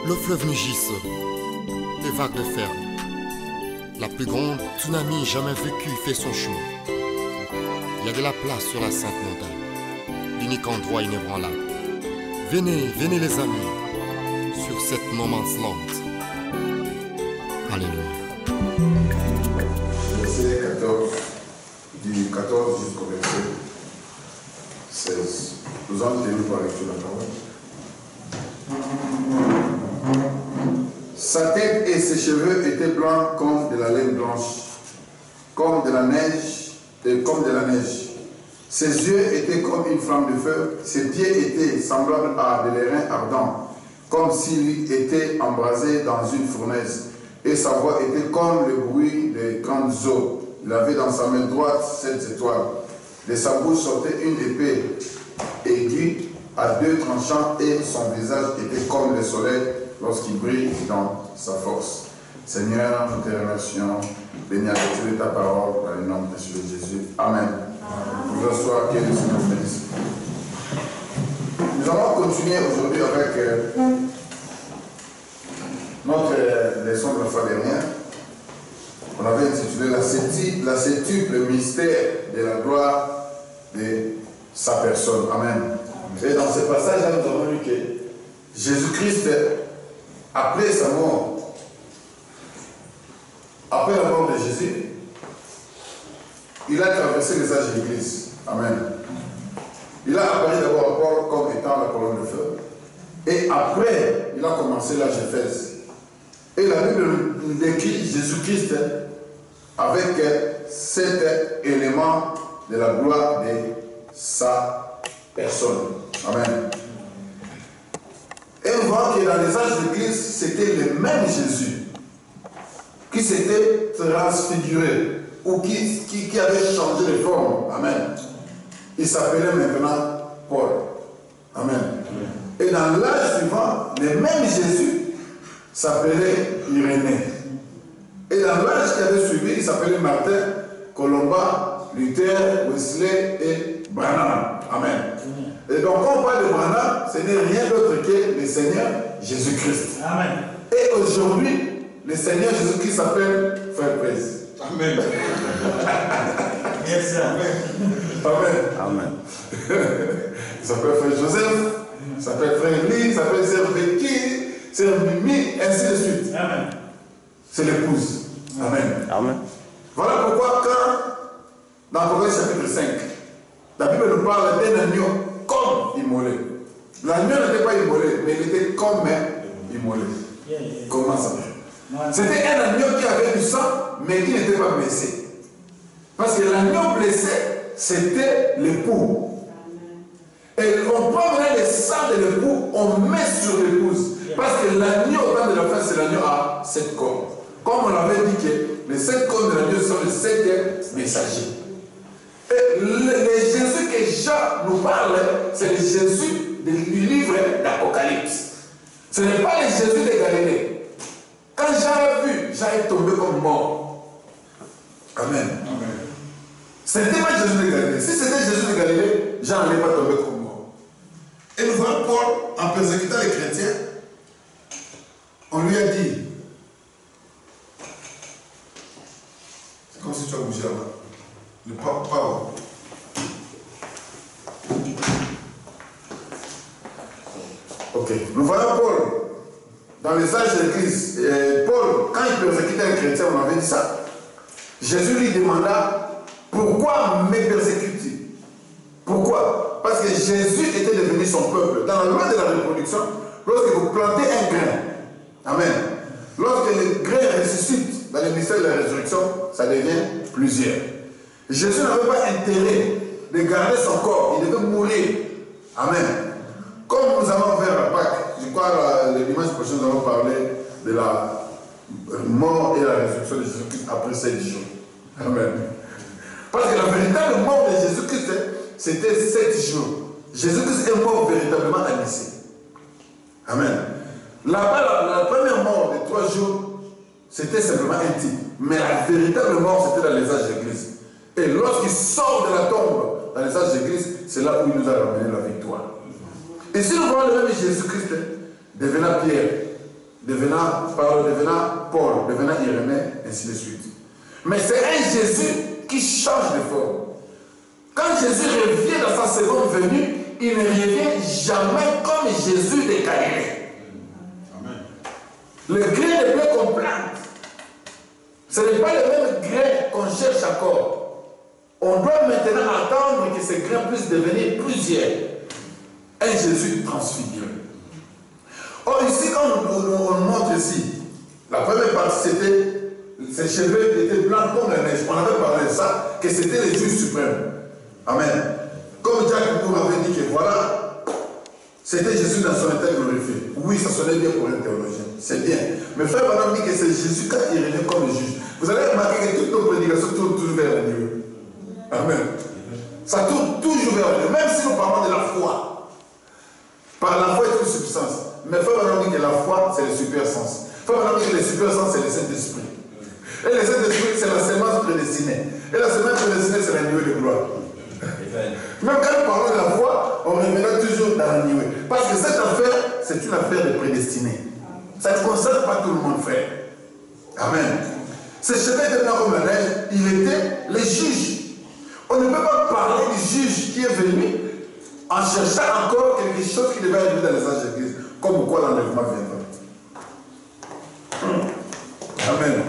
Le fleuve mugisse, les vagues le ferment. La plus grande tsunami jamais vécue fait son chemin. Il y a de la place sur la sainte montagne, l'unique endroit inébranlable. Venez, venez les amis, sur cette no man's land. Alléluia. Verset 14, du 14 jusqu'au verset 16. Nous allons tenir par lecture la parole. Sa tête et ses cheveux étaient blancs comme de la laine blanche, comme de la neige et comme de la neige. Ses yeux étaient comme une flamme de feu, ses pieds étaient semblables à de l'airain ardent, comme s'il était embrasé dans une fournaise, et sa voix était comme le bruit des grandes eaux. Il avait dans sa main droite 7 étoiles. De sa bouche sortait une épée aiguë à 2 tranchants, et son visage était comme le soleil lorsqu'il brille dans sa force. Seigneur, nous te remercions. Béni avec de ta parole, dans le nom de Jésus. Amen. Nous asseoir, que le Seigneur bénisse. Nous allons continuer aujourd'hui avec notre leçon de la fois dernière. On avait intitulé la septuple mystère de la gloire de sa personne. Amen. Et dans ce passage-là, nous avons lu que Jésus-Christ, après sa mort, après la mort de Jésus, il a traversé les âges de l'Église. Amen. Il a apparu d'abord à Paul comme étant la colonne de feu. Et après, il a commencé l'âge d'Éphèse. Et la Bible nous décrit Jésus-Christ avec 7 éléments de la gloire de sa personne. Amen. Et on voit que dans les âges de l'Église, c'était le même Jésus qui s'était transfiguré ou qui avait changé de forme. Amen. Il s'appelait maintenant Paul. Amen. Et dans l'âge suivant, le même Jésus s'appelait Irénée. Et dans l'âge qui avait suivi, il s'appelait Martin, Colomba, Luther, Wesley et Branham. Amen. Et donc, quand on parle de Branham, ce n'est rien d'autre que le Seigneur Jésus-Christ. Amen. Et aujourd'hui, le Seigneur Jésus-Christ s'appelle Frère Praise. Amen. Yes, Amen. Amen. Amen. Il s'appelle Frère Joseph, il s'appelle Frère Lee, il s'appelle Sœur Becky, Sœur Mimi, ainsi de suite. Amen. C'est l'épouse. Amen. Amen. Voilà pourquoi quand, dans Proverbe chapitre 5, la Bible nous parle d'un agneau comme immolé. L'agneau n'était pas immolé, mais il était comme immolé. Comment ça? C'était un agneau qui avait du sang, mais qui n'était pas blessé. Parce que l'agneau blessé, c'était l'époux. Et on prend maintenant le sang de l'époux, on met sur l'épouse. Parce que l'agneau, au temps de la fête, c'est l'agneau à 7 cornes. Comme on l'avait dit que les 7 cornes de l'agneau sont les 7 messagers. Et le Jésus que Jean nous parle, c'est le Jésus du livre d'Apocalypse. Ce n'est pas le Jésus de Galilée. Quand Jean a vu, Jean est tombé comme mort. Amen. Ce n'était pas Jésus de Galilée. Si c'était Jésus de Galilée, Jean n'allait pas tomber comme mort. Et nous voyons Paul, en persécutant les chrétiens, on lui a dit, c'est comme si tu as bougé là-bas. Le power. Ok. Nous voyons Paul dans les âges de l'Église. Paul, quand il persécutait les chrétiens, on avait dit ça. Jésus lui demanda, pourquoi me persécutes-tu? Pourquoi? Parce que Jésus était devenu son peuple. Dans la loi de la reproduction, lorsque vous plantez un grain, amen, lorsque le grain ressuscite dans le mystère de la résurrection, ça devient plusieurs. Jésus n'avait pas intérêt de garder son corps, il devait mourir. Amen. Comme nous allons faire la Pâque, je crois le dimanche prochain, nous allons parler de la mort et la résurrection de Jésus-Christ après 7 jours. Amen. Parce que la véritable mort de Jésus-Christ, c'était 7 jours. Jésus-Christ est mort véritablement à Nicée. Amen. Là-bas, la première mort de 3 jours, c'était simplement un type. Mais la véritable mort, c'était dans les âges de l'Église. Et lorsqu'il sort de la tombe dans les âges de l'Église, c'est là où il nous a ramené la victoire. Et si nous voyons le même Jésus-Christ devenant Pierre, devenant Paul, devenant Irénée, ainsi de suite. Mais c'est un Jésus qui change de forme. Quand Jésus revient dans sa seconde venue, il ne revient jamais comme Jésus de Galilée. Amen. Le grain de blé qu'on plante, ce n'est pas le même grain qu'on cherche encore. On doit maintenant attendre que ces grains puissent devenir plusieurs. Un Jésus transfiguré. Or ici, quand on montre ici, la première partie c'était, ses cheveux étaient blancs comme la neige. On avait parlé de ça, que c'était le juge suprême. Amen. Comme Jacques Bourg avait dit que voilà, c'était Jésus dans son état glorifié. Oui, ça sonnait bien pour un théologien. C'est bien. Mais frère Madame dit que c'est Jésus quand il revient comme le juge. Vous allez remarquer que toutes nos prédications tournent toujours vers Dieu. Amen. Ça tourne toujours vers Dieu. Même si nous parlons de la foi. Par la foi est une substance. Mais frère Madame dit que la foi, c'est le super sens. Frère Madame dit que le super sens, c'est le Saint-Esprit. Et le Saint-Esprit, c'est la sémence prédestinée. Et la sémence prédestinée, c'est la nuée de gloire. Même quand nous parlons de la foi, on reviendra toujours dans la nuée. Parce que cette affaire, c'est une affaire de prédestinée. Ça ne concerne pas tout le monde, frère. Amen. Ce cheveux était blanc comme la neige, il était le juge. On ne peut pas parler du juge qui est venu en cherchant encore quelque chose qui devait arriver dans les âges de l'église. Comme quoi l'enlèvement viendra. Amen.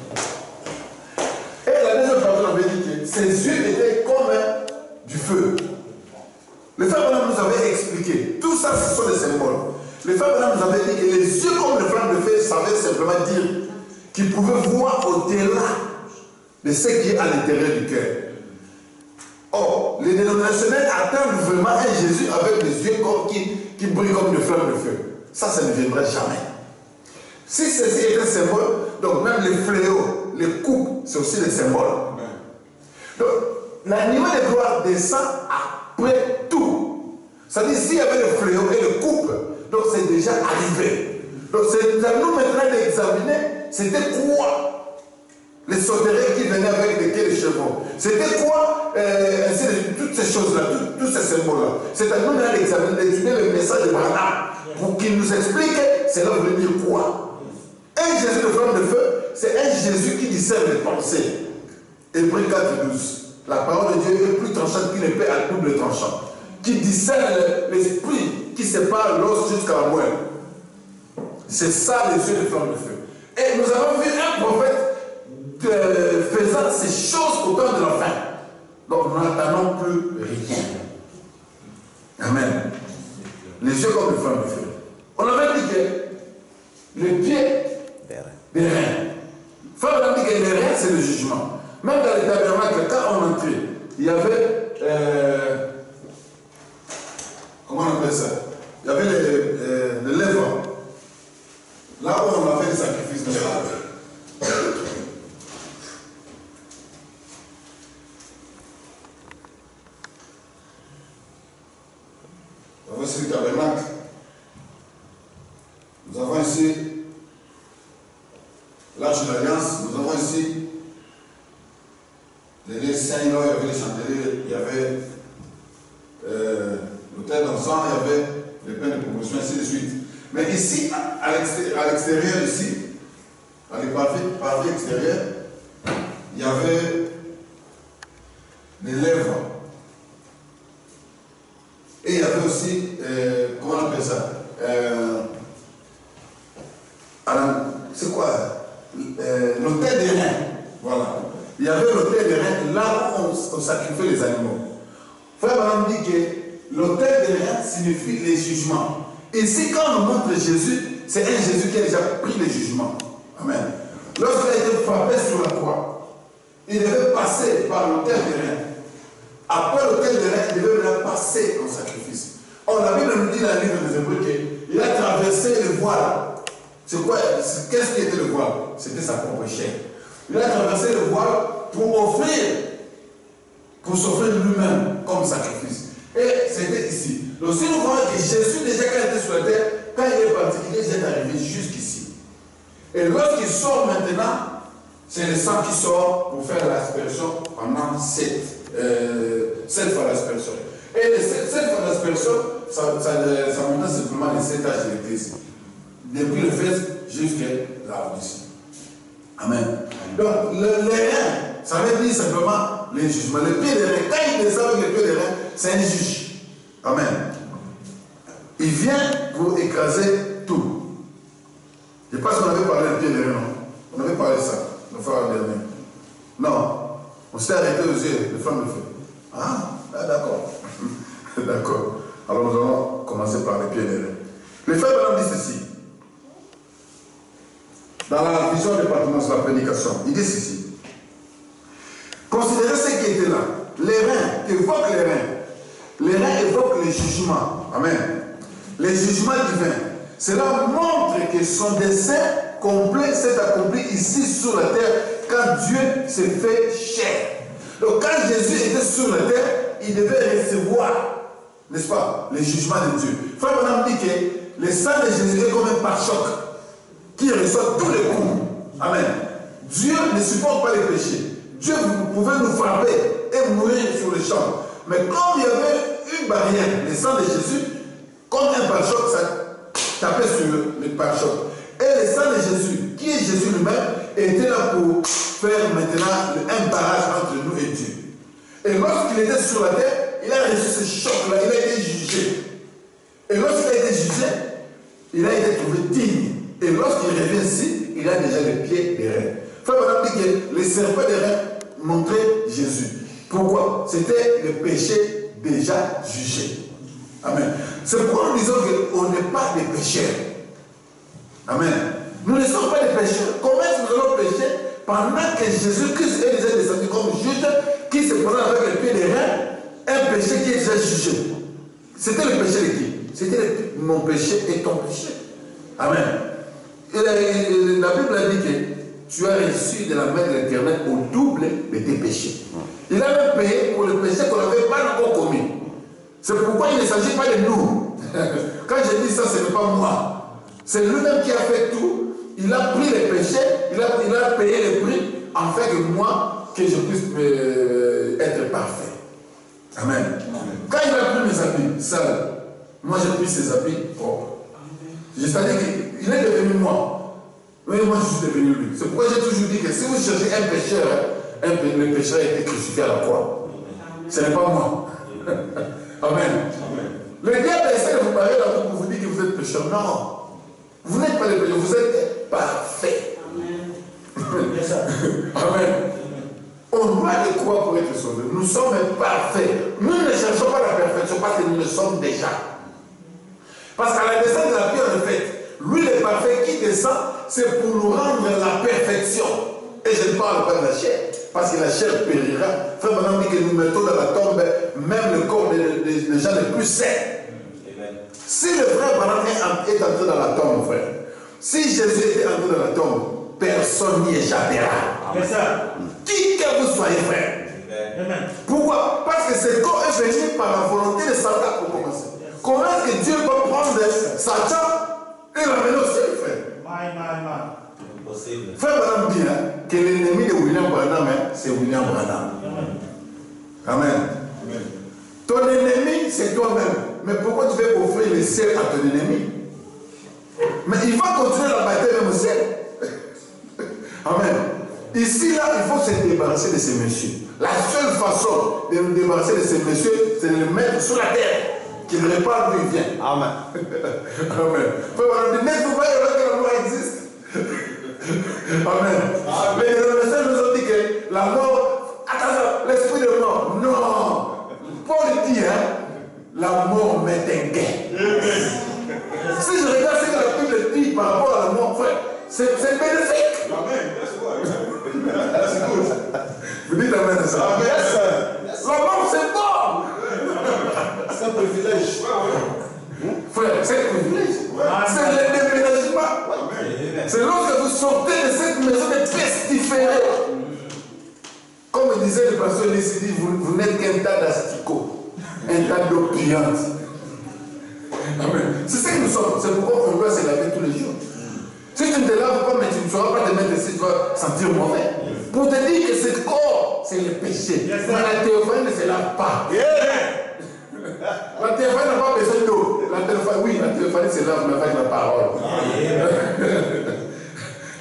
Et la deuxième partie, on avait dit que ses yeux étaient comme du feu. Le frère Branham nous avait expliqué. Tout ça, ce sont des symboles. Le frère Branham nous avait dit que les yeux comme le flamme de feu savaient simplement dire qu'il pouvait voir au-delà de ce qui est à l'intérieur du cœur. Or, les dénominationnels attendent vraiment un Jésus avec des yeux qui brillent comme des flammes de feu. Ça ne viendra jamais. Si ceci est un symbole, donc même les fléaux, les coupes, c'est aussi des symboles. Donc, la nuée de gloire descend après tout. C'est-à-dire, s'il y avait le fléau et le coupe, donc c'est déjà arrivé. Donc, c'est à nous maintenant d'examiner, c'était quoi les sauterelles qui venaient avec lesquels les chevaux. C'était quoi toutes ces choses-là, tous ces symboles-là. C'est à nous maintenant d'examiner, d'étudier le message de Branham pour qu'il nous explique cela veut dire quoi. Un Jésus de flamme de feu, c'est un Jésus qui discerne les pensées. Hébreux 4:12. La parole de Dieu est plus tranchante qu'une épée à double tranchant, qui discerne l'esprit qui sépare l'os jusqu'à la moelle. C'est ça les yeux de flamme de feu. Et nous avons vu un prophète faisant ces choses au temps de la fin. Donc nous n'attendons plus rien. Amen. Les yeux comme les flammes de feu. On avait dit que les pieds des reins. Frère, on a dit que les reins, c'est le jugement. Même dans les tabernacles, quand on entrait, il y avait. Comment on appelle ça? Il y avait les lèvres. Là où on a fait des sacrifices. On va ici le tabernacle. Nous avons ici l'arche de l'Alliance. Nous avons ici les lieux saints, il y avait les chandeliers, il y avait l'autel d'encens, il y avait les pains de promotion, ainsi de suite. Mais ici, à l'extérieur, ici, à l'éparvis extérieur, il y avait les lèvres. Et il y avait aussi, comment on appelle ça? C'est quoi? L'autel des reins. Voilà. Il y avait l'autel des reins, là où on sacrifiait les animaux. Frère Branham dit que l'autel des reins signifie les jugements. Ici, quand on montre Jésus, c'est un Jésus qui a déjà pris les jugements. Amen. Lorsqu'il a été frappé sur la croix, il devait passer par l'autel des reins. Après l'autel des reins, il devait venir passer en sacrifice. Or, la Bible nous dit dans le livre des Hébreux qu'il a traversé le voile. C'est quoi? Qu'est-ce qui était le voile? C'était sa propre chair. Il a traversé le voile pour s'offrir lui-même comme sacrifice. Et c'était ici. Donc si nous voyons que Jésus, déjà quand il était sur la terre, quand il est parti, il est déjà arrivé jusqu'ici. Et lorsqu'il sort maintenant, c'est le sang qui sort pour faire l'aspersion pendant 7 fois l'aspersion. Et les 7 fois l'aspersion, ça montre simplement les 7 âges de l'Église. Depuis le 1er jusqu'à la Odyssée. Amen. Donc, les reins, ça veut dire simplement les jugements. Le pied des reins, quand il descend avec le pied des reins, c'est un juge. Amen. Il vient pour écraser tout. Je pense qu'on avait parlé du pied des reins, non? On avait parlé de ça, le frère dernier. Non, on s'est arrêté aux yeux, les flammes de feu. Ah, d'accord. D'accord. Alors nous allons commencer par les pieds des reins. Le frère Branham dit ceci. Dans la vision département sur la prédication, il dit ceci. Considérez ce qui était là. Les reins, évoquent les reins. Les reins évoquent les jugements. Amen. Les jugements divins. Cela montre que son dessein complet s'est accompli ici sur la terre quand Dieu s'est fait chair. Donc quand Jésus était sur la terre, il devait recevoir, n'est-ce pas, les jugements de Dieu. Frère Branham dit que le sang de Jésus est comme un pare-choc qui reçoit tous les coups. Amen. Dieu ne supporte pas les péchés. Dieu pouvait nous frapper et mourir sur le champ. Mais comme il y avait une barrière, le sang de Jésus, comme un pare-choc, ça tapait sur le pare-choc. Et le sang de Jésus, qui est Jésus lui-même, était là pour faire maintenant un barrage entre nous et Dieu. Et lorsqu'il était sur la terre, il a reçu ce choc-là, il a été jugé. Et lorsqu'il a été jugé, il a été trouvé digne. Et lorsqu'il revient ici, il a déjà les pieds des reins. Frère Branham dit que les serpents des reins montraient Jésus. Pourquoi? C'était le péché déjà jugé. Amen. C'est pourquoi nous disons qu'on n'est pas des pécheurs. Amen. Nous ne sommes pas des pécheurs. Comment est-ce que nous allons pécher pendant que Jésus-Christ est déjà descendu comme juge qui se présente avec les pieds des reins, un péché qui est déjà jugé? C'était le péché de qui? C'était mon péché et ton péché. Amen. Et la Bible a dit que tu as reçu de la main de l'Éternel au double de tes péchés. Il a même payé pour le péché qu'on n'avait pas encore commis. C'est pourquoi il ne s'agit pas de nous. Quand je dis ça, ce n'est pas moi. C'est lui-même qui a fait tout. Il a pris les péchés, il a payé les prix, afin que moi, que je puisse être parfait. Amen. Quand il a pris mes habits sales, moi j'ai pris ses habits propres. C'est-à-dire qu'il est devenu moi. Mais moi je suis devenu lui. C'est pourquoi j'ai toujours dit que si vous cherchez un pécheur, le pécheur a été crucifié à la croix. Ce n'est pas moi. Amen. Le diable essaie de vous parler là pour vous dire que vous êtes pécheur. Non. Vous n'êtes pas des pécheurs, vous êtes parfaits. Amen. On doit les croire pour être sauvés. Nous sommes parfaits. Nous ne cherchons pas la perfection parce que nous le sommes déjà. Parce qu'à la descente de la pierre, en fait, lui le parfait qui descend, c'est pour nous rendre la perfection. Et je ne parle pas de la chair, parce que la chair périra. Frère Branham dit que nous mettons dans la tombe même le corps des gens les plus sains. Si le frère Branham est entré dans la tombe, frère, si Jésus était entré dans la tombe, personne n'y échappera. Qui que vous soyez, frère. Pourquoi? Parce que ce corps est venu par la volonté de Satan pour commencer. Comment est-ce que Dieu peut prendre Satan et l'amener au ciel, frère? Impossible. Frère Branham dit que l'ennemi de William Branham, c'est William Branham. Amen. Ton ennemi, c'est toi-même. Mais pourquoi tu veux offrir le ciel à ton ennemi? Mais il va continuer la bataille même au ciel. Amen. Ici, là, il faut se débarrasser de ces messieurs. La seule façon de nous débarrasser de ces messieurs, c'est de les mettre sur la terre. Qu'il répare d'où il vient. Amen. Amen. N'êtes-vous pas heureux que la mort existe? Amen. Mais les messieurs nous ont dit que la mort, attention, l'esprit de mort. Non. Paul dit, la mort m'est un gain. Si je regarde ce que la Bible dit par rapport à la mort, frère, c'est bénéfique. Amen. Vous dites amen à ça. Amen. La mort, c'est bon. C'est un privilège. Frère, c'est un privilège. C'est le déménagement. C'est lorsque vous sortez de cette maison de pestiférés. Comme disait le pasteur Lissidi, vous n'êtes qu'un tas d'asticots, un tas d'eau puante. Amen. C'est ce que nous sommes. C'est pourquoi on doit se laver tous les jours. Si tu ne te laves pas, mais tu ne sauras pas te mettre ici, tu vas sentir mauvais. Pour te dire que ce corps, c'est le péché. Mais la théophanie ne se lave pas. La théophanie n'a pas besoin d'eau. La théophanie se lave, mais avec la parole.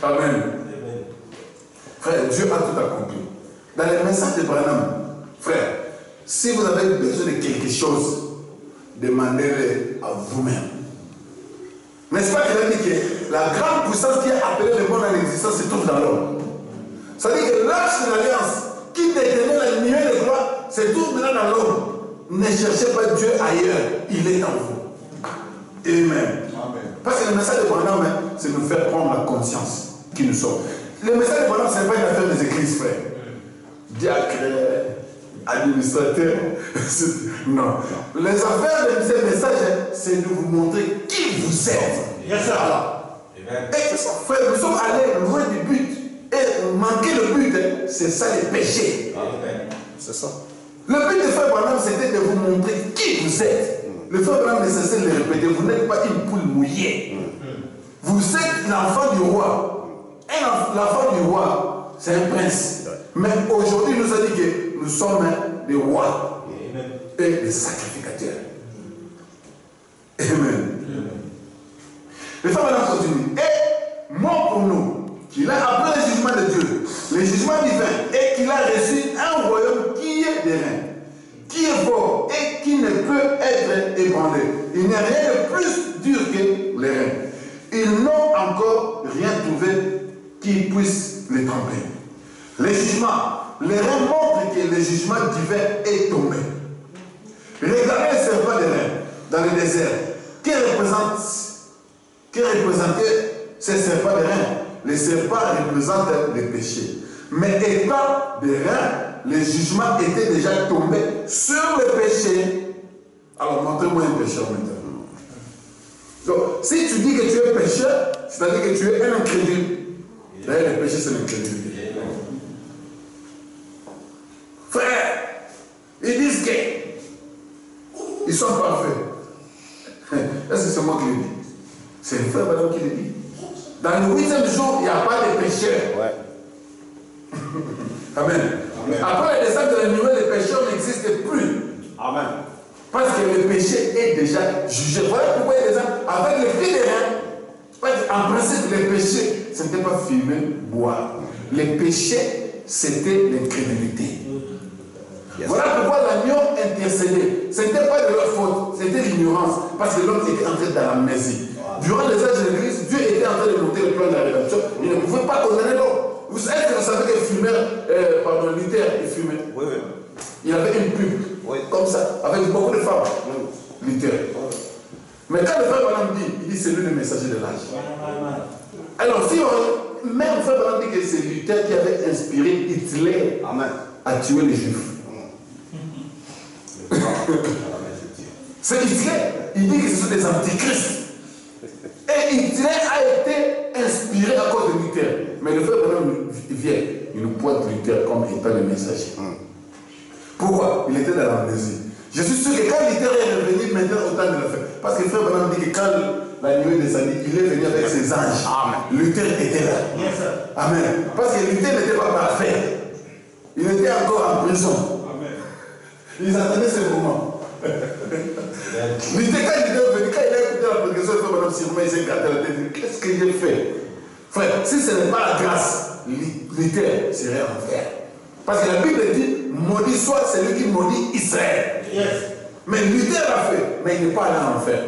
Amen. Frère, Dieu a tout accompli. Dans les messages de Branham, frère, si vous avez besoin de quelque chose, demandez-le à vous-même. N'est-ce pas qu'il a dit que la grande puissance qui a appelé le monde à l'existence se trouve dans l'homme? Ça veut dire que l'arche de l'alliance qui détenait la nuée de gloire se trouve maintenant dans l'homme. Ne cherchez pas Dieu ailleurs, il est en vous. Amen. Parce que le message de Branham, c'est nous faire prendre la conscience qui nous sommes. Le message de Branham, ce n'est pas une affaire des églises, frère. Diacre, administrateur. Non. Les affaires de ce message, c'est de vous montrer qui vous êtes. Yes, sir. Et frère, nous sommes allés loin du but. Et manquer le but, c'est ça le péché. C'est ça. Le but de Frère Branham, c'était de vous montrer qui vous êtes. Le Frère Branham ne cessait de le répéter. Vous n'êtes pas une poule mouillée. Vous êtes l'enfant du roi. Et l'enfant du roi, c'est un prince. Mais aujourd'hui, il nous a dit que nous sommes des rois et des sacrificateurs. Amen. Le Frère Branham continue. Et mort pour nous, qu'il a appris le jugement de Dieu, le jugement divin, et qu'il a reçu un royaume qui est des reins, qui est fort et qui ne peut être ébranlé. Il n'y a rien de plus dur que les reins. Ils n'ont encore rien trouvé qui puisse les tromper. Les jugements, les reins montrent que le jugement divin est tombé. Regardez le serpent des reins dans le désert. Qui représentait ces serpents des reins? Les serpents représentent les péchés. Mais étant des reins, les jugements étaient déjà tombés sur le péché. Alors montrez-moi un pécheur maintenant. Donc, si tu dis que tu es pécheur, c'est-à-dire que tu es un incrédule. D'ailleurs, le péché, c'est l'incrédulité. Frère, ils disent qu'ils sont parfaits. Est-ce que c'est moi qui le dis? C'est le frère Branham qui le dit. Dans le 8e jour, il n'y a pas de pécheurs. Ouais. Amen. Amen. Après le descente de la nuée, les pécheurs n'existent plus. Amen. Parce que le péché est déjà jugé. Voilà pourquoi il y a des gens avec les filles des reins. En principe, les péchés, ce n'était pas fumer, boire. Les péchés, c'était l'incrédulité. Yes. Voilà pourquoi l'agneau intercédait. Ce n'était pas de leur faute, c'était l'ignorance. Parce que l'homme était entré dans l'amnésie. Durant les âges de l'Église, Dieu était en train de monter le plan de la rédemption. Il ne pouvait pas condamner l'homme. Est-ce que vous savez que Luther, il fumait? Oui, oui. Il avait une pub, oui, comme ça, avec beaucoup de femmes. Oui. Luther. Oui. Mais quand le frère Branham dit, il dit c'est lui le messager de l'âge. Alors, si on, même le frère Branham dit que c'est Luther qui avait inspiré Hitler à tuer les Juifs. C'est Hitler. Il dit que ce sont des antichrists. Et Hitler a été inspiré à cause de Luther. Mais le frère Branham vient, il nous pointe Luther comme étant le messager. Pourquoi? Il était dans l'amnésie. Je suis sûr que quand Luther est revenu maintenant au temps de la fête, parce que le frère Branham dit que quand la nuée descendit, il est venu avec ses anges. Amen. Luther était là. Yes, amen. Parce que Luther n'était pas parfait. Il était encore en prison. Amen. Ils attendaient ce moment. Luther, quand il est venu, quand il a écouté la prédication, le frère Branham sûrement il s'est gratté la tête. Qu'est-ce que j'ai fait? Frère, si ce n'est pas la grâce, Luther serait en enfer. Parce que la Bible dit, maudit soit celui qui maudit Israël. Yes. Mais Luther l'a fait, mais il n'est pas allé en enfer.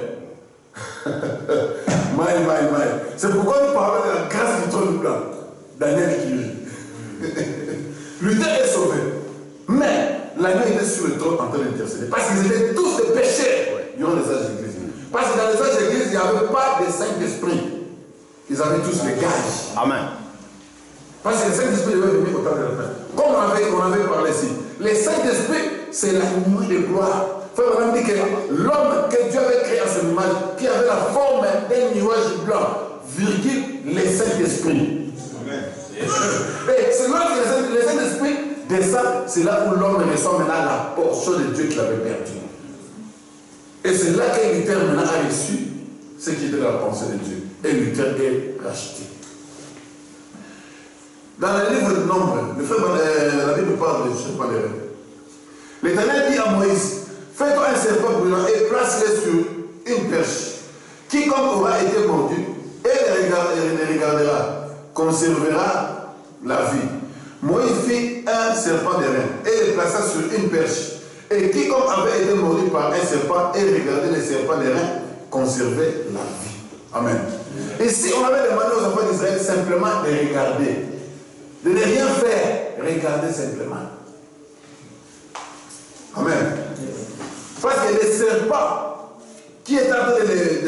C'est pourquoi nous parlons de la grâce du trône blanc. Daniel qui rit. Luther est sauvé. Mais l'agneau était sur le trône en train d'intercéder. Parce qu'ils étaient tous des pécheurs durant les âges de l'Église. Parce que dans les âges de l'Église, il n'y avait pas de Saint-Esprit. Ils avaient tous les gages. Amen. Parce que le Saint-Esprit devait venir au temps de la fin. Comme on avait parlé ici. Le Saint-Esprit, c'est la nuée de gloire. Frère Branham dit que l'homme que Dieu avait créé à son image, qui avait la forme d'un nuage blanc, virgule, le Saint-Esprit. Amen. Et c'est là que le Saint-Esprit descend, c'est là où l'homme ressent maintenant la portion de Dieu qu'il avait perdue. Et c'est là que Luther maintenant a reçu ce qui était la pensée de Dieu. Et Luther est racheté. Dans le livre de Nombre, la Bible parle de je ne sais pas les rêves. L'Éternel dit à Moïse, fais-toi un serpent brûlant et place-le sur une perche. Quiconque aura été mordu et les regardera conservera la vie. Moïse fit un serpent d'airain et le plaça sur une perche. Et quiconque avait été mordu par un serpent et regardait les serpents d'airain conservait la vie. Amen. Et si on avait demandé aux enfants d'Israël simplement de regarder, de ne rien faire, regarder simplement. Amen. Parce que les serpents qui étaient en train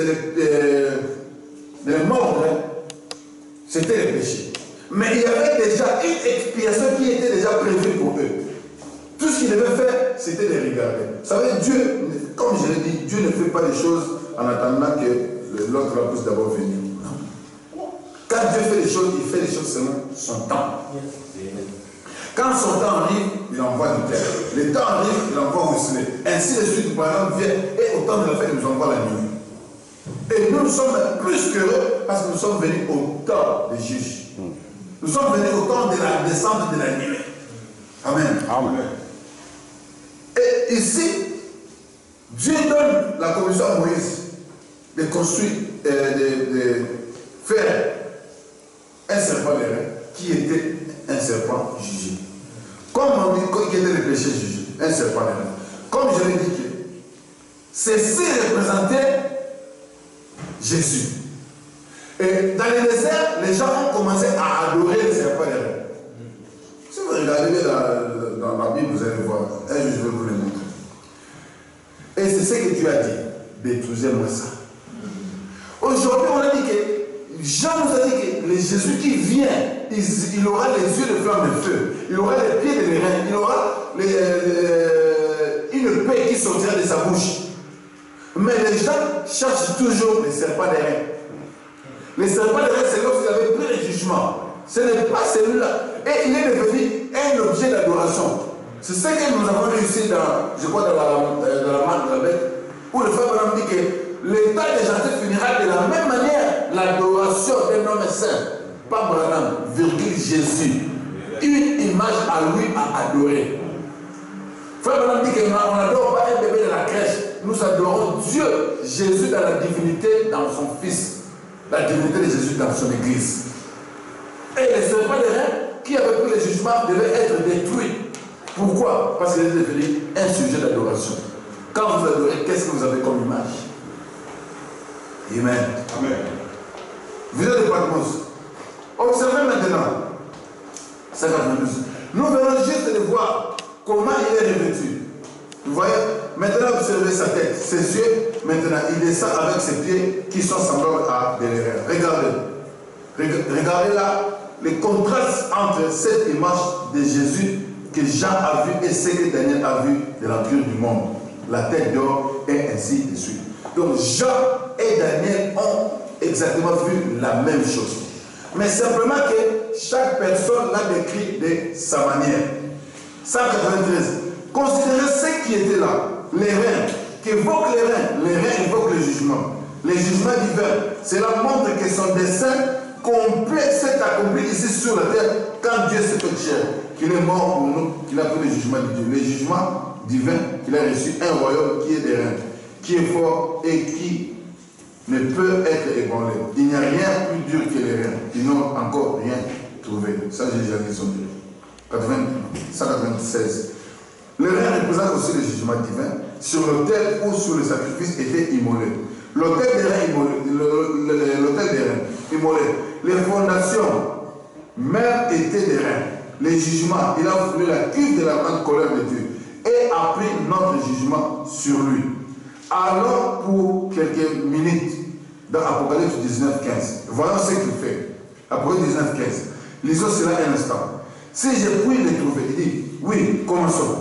de les mordre, c'était le péché. Mais il y avait déjà une expiation qui était déjà prévue pour eux. Tout ce qu'ils devaient faire, c'était de regarder. Vous savez, Dieu, comme je l'ai dit, Dieu ne fait pas les choses en attendant que l'autre la puisse d'abord venir. Quand Dieu fait les choses, il fait les choses selon son temps. Quand son temps arrive, il envoie du terre. Le temps arrive, il envoie ruisseler. Ainsi de suite, par exemple, vient et au temps de la fête, il nous envoie la nuit. Et nous sommes plus qu'heureux parce que nous sommes venus au temps des juges. Nous sommes venus au temps de la descente de la nuit. Amen. Amen. Et ici, Dieu donne la commission à Moïse de construire, de faire un serpent d'airain qui était un serpent jugé. Comme on dit qu'il était le péché jugé, un serpent d'airain. Comme je l'ai dit, ceci représentait Jésus. Et dans le désert, les gens ont commencé à adorer le serpent d'airain. Si vous regardez dans la Bible, vous allez voir. Un jour, je vais vous le montrer. Et c'est ce que Dieu a dit. Détruisez-moi ça. Aujourd'hui, on a dit que Jean nous a dit que le Jésus qui vient, il aura les yeux de flamme de feu, il aura les pieds de l'airain, il aura une paix qui sortira de sa bouche. Mais les gens cherchent toujours les serpents d'airain. Les serpents d'airain, c'est lorsqu'il avait pris le jugement. Ce n'est pas celui-là. Et il est devenu un objet d'adoration. C'est ce que nous avons réussi dans, je crois, dans la marque de la bête, où le frère Branham dit que l'état des gentils finira de la même manière l'adoration d'un homme saint. Pas Branham, virgule Jésus. Une image à lui à adorer. Frère Branham dit qu'on n'adore pas un bébé de la crèche. Nous adorons Dieu, Jésus dans la divinité, dans son Fils. La divinité de Jésus dans son Église. Et les serpents d'airain qui avaient pris le jugement devaient être détruits. Pourquoi? Parce qu'il est devenu un sujet d'adoration. Quand vous adorez, qu'est-ce que vous avez comme image? Amen. Amen. Vous êtes de Patmos. Observez maintenant. 52. Nous venons juste de voir comment il est revêtu. Vous voyez? Maintenant, observez sa tête, ses yeux. Maintenant, il descend avec ses pieds qui sont semblables à des airains. Regardez. Regardez là le contraste entre cette image de Jésus que Jean a vu et ce que Daniel a vu de l'empire du monde. La tête d'or et ainsi de suite. Donc Jean et Daniel ont exactement vu la même chose. Mais simplement que chaque personne l'a décrit de sa manière. 193. Considérez ce qui était là. Les reins. Qu'évoquent les reins. Les reins évoquent le jugement. Les jugements divers. Cela montre que son dessein complet s'est accompli ici sur la terre quand Dieu s'est fait chair. Qu'il est mort pour nous, qu'il a pris le jugement de Dieu. Le jugement divin, qu'il a reçu un royaume qui est des reins, qui est fort et qui ne peut être ébranlé. Il n'y a rien plus dur que les reins. Ils n'ont encore rien trouvé. Ça, j'ai déjà dit son Dieu. 196. Le rein représente aussi le jugement divin sur l'autel ou sur le sacrifice était immolé. L'autel des reins immolé. Les fondations même étaient des reins. Les jugements, il a voulu la cuve de la grande colère de Dieu et a pris notre jugement sur lui. Alors pour quelques minutes dans Apocalypse 19, 15, voyons ce qu'il fait. Apocalypse 19, 15. Lisons cela un instant. Si je puis les trouver, il dit, oui, commençons.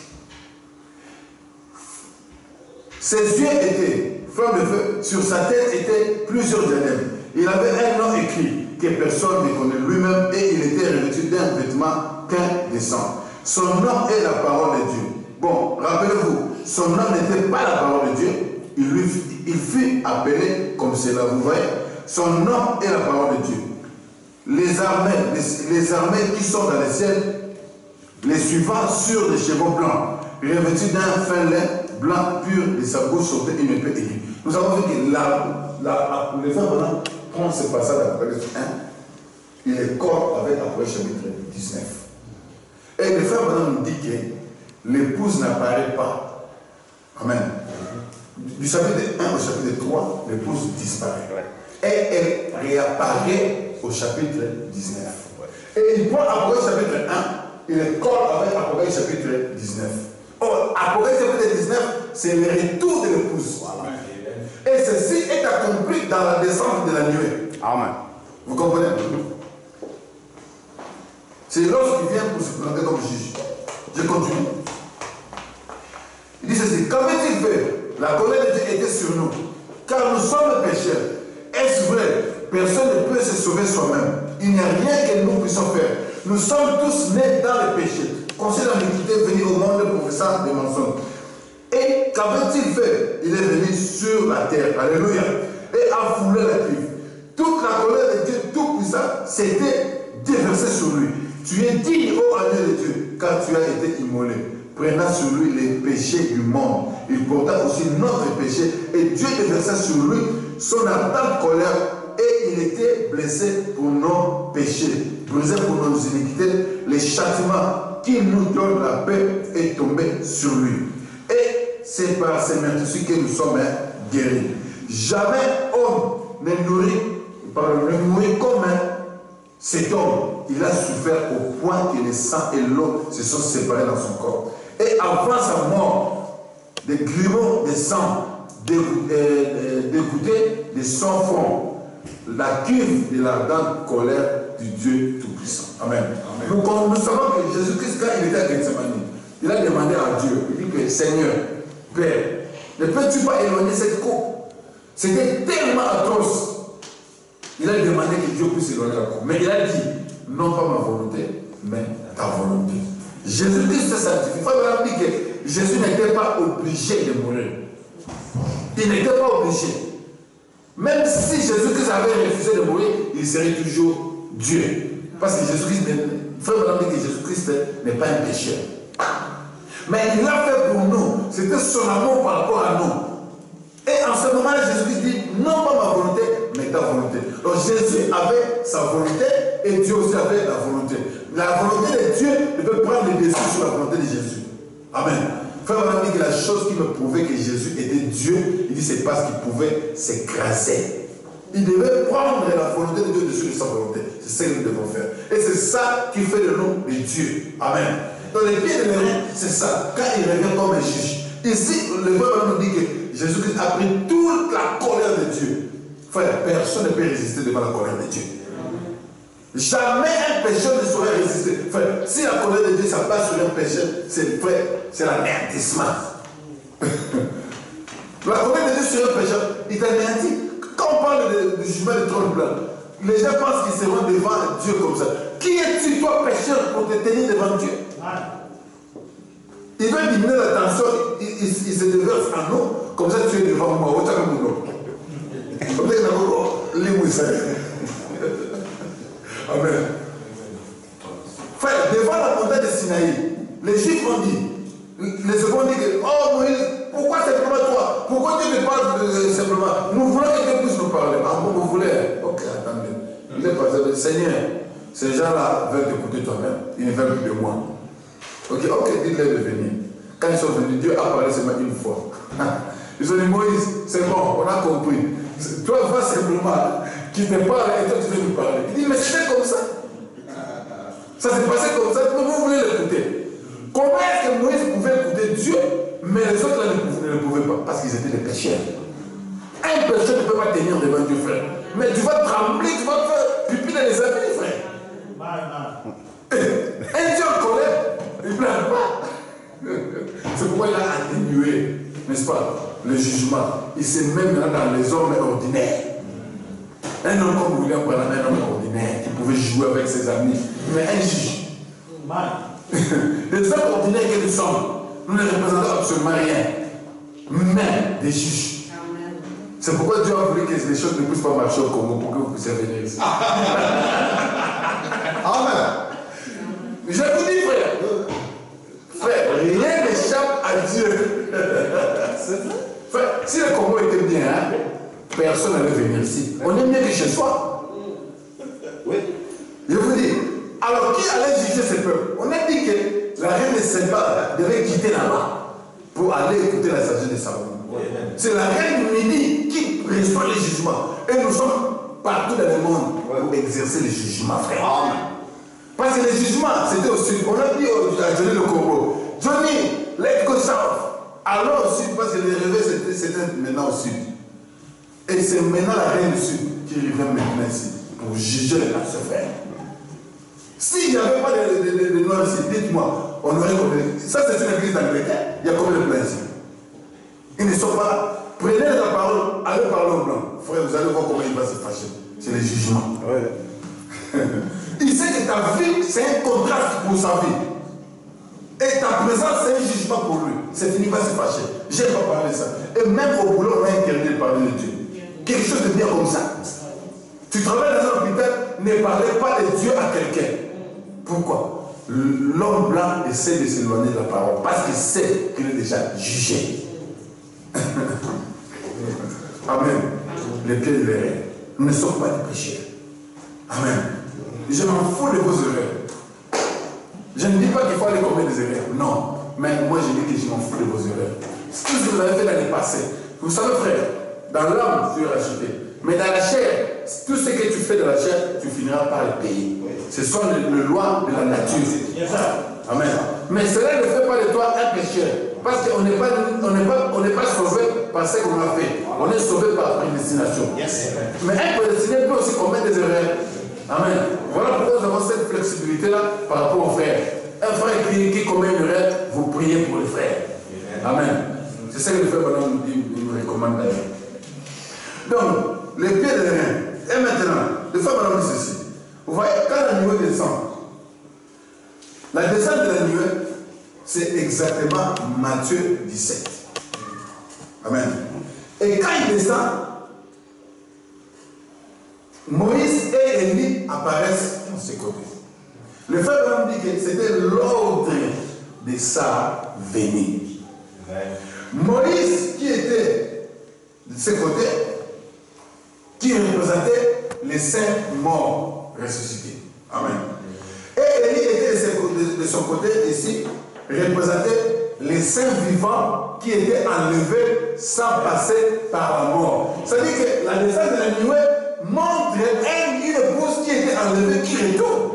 Ses yeux étaient flammes de feu, sur sa tête étaient plusieurs diadèmes. Il avait un nom écrit que personne ne connaît lui-même et il était revêtu d'un vêtement teint de sang. Son nom est la parole de Dieu. Bon, rappelez-vous, son nom n'était pas la parole de Dieu, il fut appelé comme cela, vous voyez. Son nom est la parole de Dieu. Les armées qui sont dans les ciels, les suivants sur des chevaux blancs, revêtus d'un fin lin blanc pur, de sa bouche sortait une épée aiguë. Nous avons vu que le frère Branham prend ce passage d'Apocalypse 1 il est corps avec Apocalypse chapitre 19. Et le frère maintenant nous dit que l'épouse n'apparaît pas. Amen. Du chapitre 1 au chapitre 3, l'épouse disparaît. Et elle réapparaît au chapitre 19. Et il prend Apocalypse chapitre 1, il est corps avec Apocalypse chapitre 19. Or, Apocalypse chapitre 19, c'est le retour de l'épouse. Et ceci est accompli dans la descente de la nuée. Amen. Vous comprenez? C'est lorsqu'il vient pour se présenter comme juge. Je continue. Il dit ceci. Qu'avait-il fait? La colère de Dieu était sur nous. Car nous sommes pécheurs. Est-ce vrai? Personne ne peut se sauver soi-même. Il n'y a rien que nous puissions faire. Nous sommes tous nés dans le péché. Considérant l'iniquité venir au monde professant des mensonges. Et qu'avait-il fait? Il est venu sur la terre. Alléluia. Et a foulé la cuve. Toute la colère de Dieu Tout-Puissant s'était déversée sur lui. Tu es digne, ô agneau de Dieu, car tu as été immolé. Prenant sur lui les péchés du monde. Il porta aussi notre péché. Et Dieu déversa sur lui son ardente colère. Et il était blessé pour nos péchés. Brisé pour nos iniquités. Le châtiment qui nous donne la paix est tombé sur lui. Et c'est par ces meurtrissures que nous sommes guéris. Jamais homme ne mourit comme cet homme. Il a souffert au point que le sang et l'eau se sont séparés dans son corps. Et avant sa mort, des grumeaux de sang dégoûtés de son front, la cuve de l'ardente colère du Dieu Tout-Puissant. Amen. Nous savons que Jésus-Christ, quand il était à Gethsemane, il a demandé à Dieu, il dit que Seigneur, Père, ne peux-tu pas éloigner cette coupe? C'était tellement atroce. Il a demandé que Dieu puisse éloigner la coupe. Mais il a dit, non pas ma volonté, mais ta volonté. Jésus-Christ s'est sanctifié. Il faut dire que Jésus n'était pas obligé de mourir. Il n'était pas obligé. Même si Jésus-Christ avait refusé de mourir, il serait toujours Dieu. Parce que Jésus-Christ, il faut dire que Jésus-Christ n'est pas un pécheur. Mais il l'a fait pour nous. C'était son amour par rapport à nous. Et en ce moment, Jésus-Christ dit, non pas ma volonté, mais ta volonté. Donc Jésus avait sa volonté et Dieu aussi avait la volonté. La volonté de Dieu devait prendre le dessus sur la volonté de Jésus. Amen. Frère, on a dit que la chose qui me prouvait que Jésus était Dieu, il dit c'est parce qu'il pouvait s'écraser. Il devait prendre la volonté de Dieu dessus de sa volonté. C'est ce que nous devons faire. Et c'est ça qui fait de nous des dieux. Amen. Dans les pieds de l'héros, c'est ça. Quand il revient comme un juge. Ici, le frère nous dit que Jésus-Christ a pris toute la colère de Dieu. Frère, personne ne peut résister devant la colère de Dieu. Jamais un pécheur ne saurait résister. Frère, si la colère de Dieu ça passe sur un pécheur, c'est l'anéantissement. La colère de Dieu sur un pécheur, il t'anéantit. Quand on parle du jugement de trône blanc, les gens pensent qu'ils seront devant Dieu comme ça. Qui es-tu, toi, pécheur, pour te tenir devant Dieu? Il veut diminuer la tension, il se déverse en nous, comme ça tu es devant moi. Comme ça, Amen. Frère, devant la montagne de Sinaï, les Juifs ont dit, les seconds disent que, oh Moïse, pourquoi simplement toi? Pourquoi Dieu me parle simplement? Nous voulons que Dieu puisse nous parler. Ah bon, vous voulez? Ok, attendez. Il est passé, Seigneur, ces gens-là veulent t'écouter toi-même. Ils ne veulent plus de moi. Ok, dites-leur de venir. Quand ils sont venus, Dieu a parlé seulement une fois. Ils ont dit, Moïse, c'est bon, on a compris. Toi, va simplement, qui te parle et toi, tu veux nous parler. Il dit, mais c'est comme ça. Ça s'est passé comme ça, vous voulez l'écouter. Comment est-ce que Moïse pouvait écouter Dieu, mais les autres là ne pouvaient pas, parce qu'ils étaient des pécheurs. Un pécheur ne peut pas tenir devant Dieu, frère. Mais tu vas trembler, tu vas faire pipi dans les habits, frère. Un Dieu en colère, il ne pleure pas. C'est pourquoi il a atténué, n'est-ce pas, le jugement. Il s'est même dans les hommes ordinaires. Un homme comme William Branham, un homme ordinaire, qui pouvait jouer avec ses amis, mais un juge. Les hommes ordinaires que nous sommes, nous ne représentons absolument rien, mais des juges. C'est pourquoi Dieu a voulu que les choses ne puissent pas marcher au Congo pour que vous puissiez venir ici. Amen. Je vous dis, frère. Frère, rien n'échappe à Dieu. C'est vrai. Frère, si le Congo était bien, hein, personne n'allait venir ici. On est mieux que chez soi. Oui. devait quitter là-bas pour aller écouter la sagesse de Salomon. C'est la reine du Midi qui reçoit les jugements. Et nous sommes partout dans le monde pour exercer les jugements, frère. Parce que les jugements, c'était au sud. On a dit à Johnny le Congo, Johnny, let's go south. Alors au sud, parce que les réveils, c'était maintenant au sud. Et c'est maintenant la reine du sud qui revient maintenant ici pour juger les nations, frère. S'il n'y avait pas de noirs ici, dites-moi, on aurait compris. Ça, c'est une église d'Angleterre. Il y a combien de blancs ici? Ils ne sont pas là. Prenez la parole, allez parler aux blancs. Frère, vous allez voir comment il va se fâcher. C'est les jugements. Il sait que ta vie, c'est un contraste pour sa vie. Et ta présence, c'est un jugement pour lui. C'est fini, il va se fâcher. Je n'ai pas parlé de ça. Et même au boulot, on va interdire de parler de Dieu. Quelque chose de bien comme ça. Tu travailles dans un hôpital, ne parlez pas de Dieu à quelqu'un. Pourquoi? L'homme blanc essaie de s'éloigner de la parole parce qu'il sait qu'il est déjà jugé. Amen. Les pieds de l'erreur ne sont pas des pécheurs. Amen. Je m'en fous de vos erreurs. Je ne dis pas qu'il faut aller commettre des erreurs. Non. Mais moi je dis que je m'en fous de vos erreurs. Tout ce que vous avez fait l'année passée. Vous savez, frère, dans l'âme, tu es racheté. Mais dans la chair, tout ce que tu fais de la chair, tu finiras par le payer. Ce sont les lois de la nature. Amen. Mais cela ne fait pas de toi un pécheur. Parce qu'on n'est pas sauvé par ce qu'on a fait. On est sauvé par prédestination. Mais un prédestiné peut aussi commettre des erreurs. Amen. Voilà pourquoi nous avons cette flexibilité-là par rapport aux frères. Un frère qui commet une erreur, vous priez pour le frère. Amen. C'est ça que le frère Bonhomme nous recommande d'ailleurs. Donc, les pieds de reins. Et maintenant, le frère Bonhomme dit ceci. Vous voyez, quand la nuée descend, la descente de la nuée, c'est exactement Matthieu 17. Amen. Et quand il descend, Moïse et Élie apparaissent de ce côté. Le frère Bonhomme dit que c'était l'ordre de sa venue. Moïse qui était de ce côté, qui représentait les saints morts ressuscités. Amen. Et Élie était de son côté ici, représentait les saints vivants qui étaient enlevés sans passer par la mort. C'est-à-dire que la descente de la nuée montre une épouse qui était enlevée, qui retourne.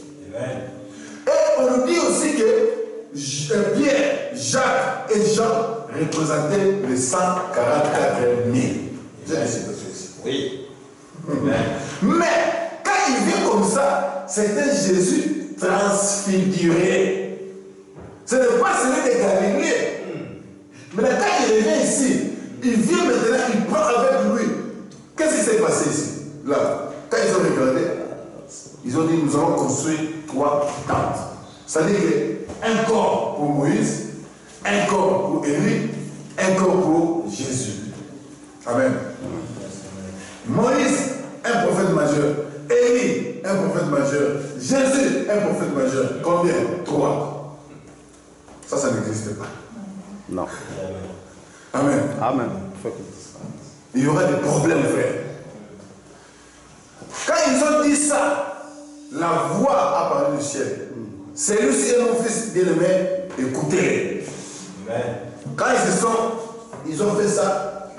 Et on nous dit aussi que Pierre, Jacques et Jean représentaient les 144 000. J'ai des citations ici. Oui. Mais quand il vient comme ça, c'était Jésus transfiguré. Ce n'est pas celui de Galilée. Mais quand il revient ici, il vient maintenant, il prend avec lui. Qu'est-ce qui s'est passé ici? Là, quand ils ont regardé, ils ont dit, nous allons construire 3 tentes. C'est-à-dire qu'un corps pour Moïse, un corps pour Élie, un corps pour Jésus. Amen. Moïse, un prophète majeur. Élie, un prophète majeur. Jésus, un prophète majeur. Combien? 3. Ça n'existe pas. Non. Amen. Amen. Il y aura des problèmes, frère. Quand ils ont dit ça, la voix a parlé du ciel. Celui-ci est mon fils bien-aimé, écoutez-les. Quand ils ont fait ça,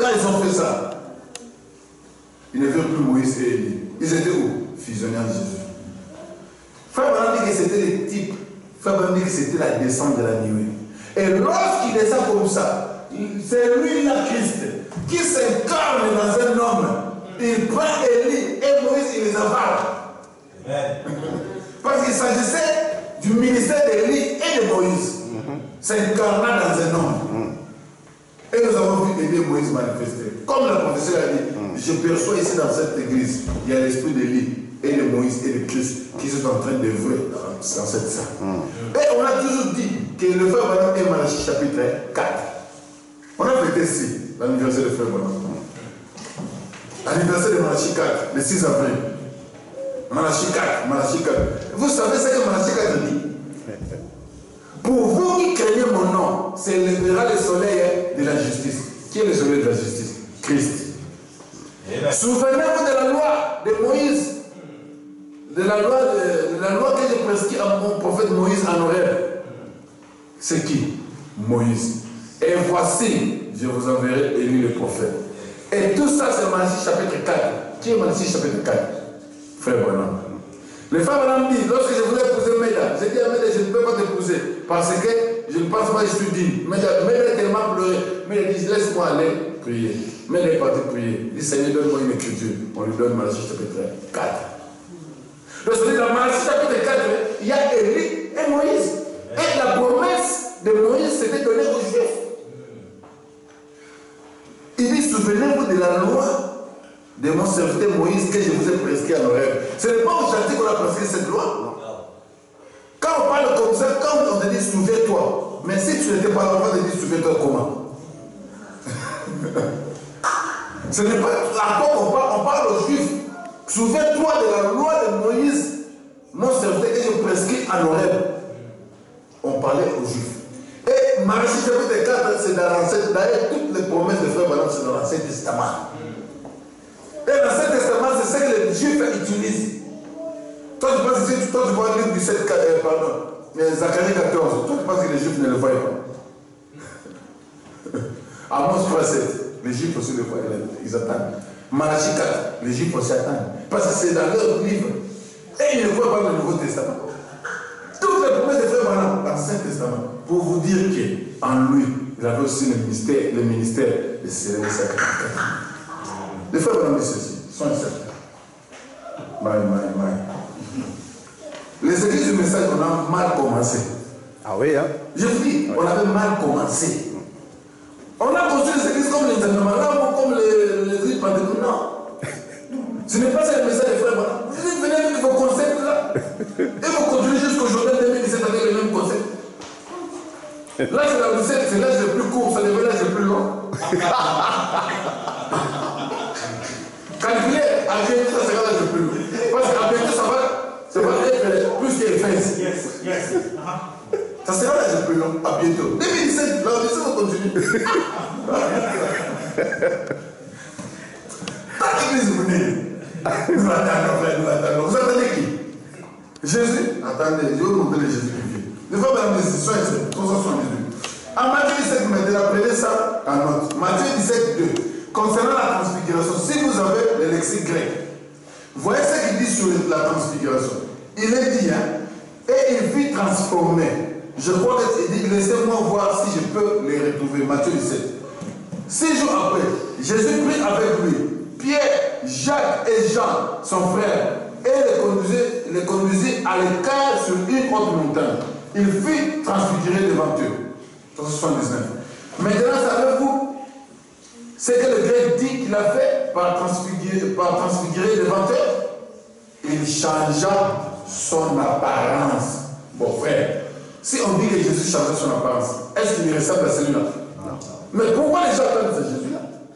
ils ne virent plus Moïse et Élie. Ils étaient où? Fusionnés en Jésus. Frère Branham dit que c'était les types. Frère Branham dit que c'était la descente de la nuée. Et lorsqu'il descend comme ça, c'est lui la Christ qui s'incarne dans un homme. Il prend Élie et Moïse, il les avale. Parce qu'il s'agissait du ministère d'Élie et de Moïse. S'incarnant dans un homme. Et nous avons vu Élie et Moïse manifester. Comme le professeur a dit, je perçois ici dans cette église, il y a l'esprit d'Élie et de Moïse et de Christ qui sont en train d'œuvrer dans cette salle. Et on a toujours dit que le frère Branham est Malachie chapitre 4. On a fêté ici l'anniversaire de frère Branham. L'anniversaire de Malachie 4, le 6 avril. Malachie 4. Vous savez ce que Malachie 4 dit? Pour vous qui craignez mon nom, c'est le soleil de la justice. Qui est le soleil de la justice? Christ. Souvenez-vous de la loi de Moïse, de la loi que j'ai prescrit à mon prophète Moïse en Horeb. C'est qui? Moïse. Et voici, je vous enverrai Élie le prophète. Et tout ça, c'est Malachie chapitre 4. Qui est Malachie chapitre 4? Frère Branham. Le frère Branham dit, lorsque je voulais épouser Méda, j'ai dit à Méda, je ne peux pas t'épouser parce que je ne pense pas que je suis digne. Méda a tellement pleuré. Méda dit, laisse-moi aller prier. Méda est parti prier. Il dit, Seigneur, donne-moi une écriture. On lui donne Malachie chapitre 4. Lorsque dans Malachie chapitre 4, il y a Élie et Moïse. Et la promesse de Moïse, c'était donnée aux Juifs. Il dit, souvenez-vous de la loi de mon serviteur Moïse que je vous ai prescrit à l'oreille. Ce n'est pas au chantier qu'on a prescrit cette loi. Quand on parle comme ça, quand on te dit souviens-toi, mais si tu n'étais pas là, on va te dire souviens-toi comment? Ce n'est pas à quoi on parle aux Juifs. Souviens-toi de la loi de Moïse, mon serviteur que je prescris à l'oreille. On parlait aux Juifs. Et Malachie chapitre 4, c'est dans l'Ancien Testament. D'ailleurs, toutes les promesses de Frère Branham, c'est dans l'Ancien Testament. Et l'Ancien Testament, c'est ce que les Juifs utilisent. Toi, tu penses que toi, tu vois le livre 17, pardon, Zacharie 14, toi, tu penses que les Juifs ne le voient pas. Amos 3:7, les Juifs aussi le voient, ils attendent. Malachie 4, les Juifs aussi attendent. Parce que c'est dans leur livre. Et ils ne voient pas le Nouveau Testament. Toutes les promesses de Frère Branham, l'Ancien Testament, pour vous dire qu'en lui, il avait aussi le ministère de célébrer sa carrière. Les frères Branham disent ceci, sont incertains. Les églises du message, on a mal commencé. Ah oui, hein? Je vous dis, on avait mal commencé. On a construit les églises comme les Anamalam ou comme les églises Pentecôte. Non. Ce n'est pas ça le message des frères Branham. Vous venez avec vos concepts là. Et vous continuez jusqu'aujourd'hui 2017 avec les mêmes concepts. Là, c'est l'âge le plus court, ça devient l'âge le plus long. Calculez, à bientôt, ça sera l'âge le plus long. Parce qu'à bientôt, ça va être plus qu'Éphèse. Yes. Ça sera l'âge le plus long, à bientôt. 2017, là, on continue. Tant qu'église venez, nous attendons. Vous attendez qui? Jésus? Attendez, je vais vous montrer Jésus qui vit. Ne faut pas me dire, sois ici, 378. En Matthieu 17, maintenant, prenez ça en note. Matthieu 17, 2. Concernant la transfiguration, si vous avez le lexique grec, voyez ce qu'il dit sur la transfiguration. Il est dit, hein, et il fut transformé. Je crois qu'il dit, laissez-moi voir si je peux les retrouver. Matthieu 17. 6 jours après, Jésus prit avec lui Pierre, Jacques et Jean, son frère, et les conduisit à l'écart sur une autre montagne. Il fut transfiguré devant eux. 179. Maintenant, savez-vous ce que le grec dit qu'il a fait par transfigurer devant eux? Il changea son apparence. Bon frère, si on dit que Jésus changeait son apparence, est-ce qu'il ressemble à celui-là? Non. Mais pourquoi les gens attendent ce Jésus-là?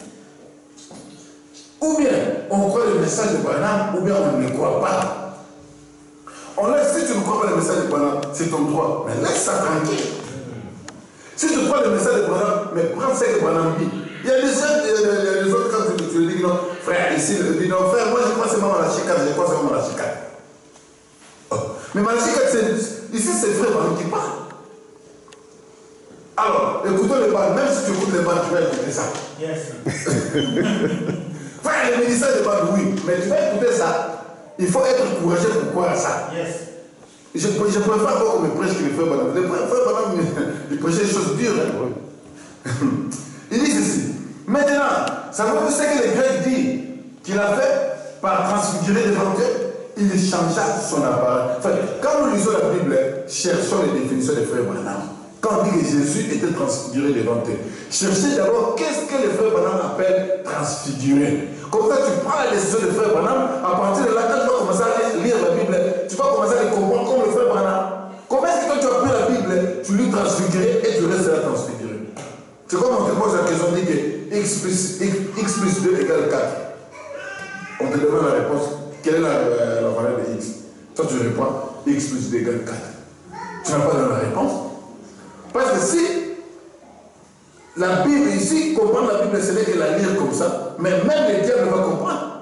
Ou bien on croit le message de Branham, ou bien on ne le croit pas. On laisse, si tu ne crois pas le message de Branham, c'est ton droit. Mais laisse ça tranquille. Si tu crois le message de Branham, mais prends ce que Branham dit. Il y a des autres quand tu le dis, non, frère, ici, il dit non, frère, moi je crois seulement Malachie 4, je crois seulement Malachie 4. Oh. Mais Malachie 4, ici c'est frère Branham qui parle. Alors, écoutons les balles, même si tu écoutes les balles, tu vas écouter ça. Yes. Frère, le ministère de balles, oui, mais tu vas écouter ça. Il faut être courageux pour croire à ça. Yes. Je préfère voir qu'on me prêche que les frères Branham. Les frères Branham, ils prêchaient des choses dures. Hein? Il dit ceci. Maintenant, savez-vous ce que le grec dit qu'il a fait par transfigurer devant eux? Il changea son apparence. Enfin, quand nous lisons la Bible, cherchons les définitions des frères Branham. Quand on dit que Jésus était transfiguré devant eux, cherchez d'abord qu'est-ce que les frères Branham appellent transfigurer. Comme ça, tu prends la décision des frères Branham, à partir de là, quand tu vas commencer à lire la Bible, tu vas commencer à les comprendre comme le frère Branham. Comment est-ce que quand tu as pris la Bible, tu lis transfigurer et tu restes là transfigurer? C'est comme on te pose la question, on dit que x plus 2 égale 4. On te demande la réponse, quelle est la valeur de x? Toi tu réponds, x plus 2 égale 4. Tu n'as pas donné la réponse. Parce que si la Bible ici, comprendre la Bible, ce n'est que la lire comme ça, mais même les diables vont comprendre.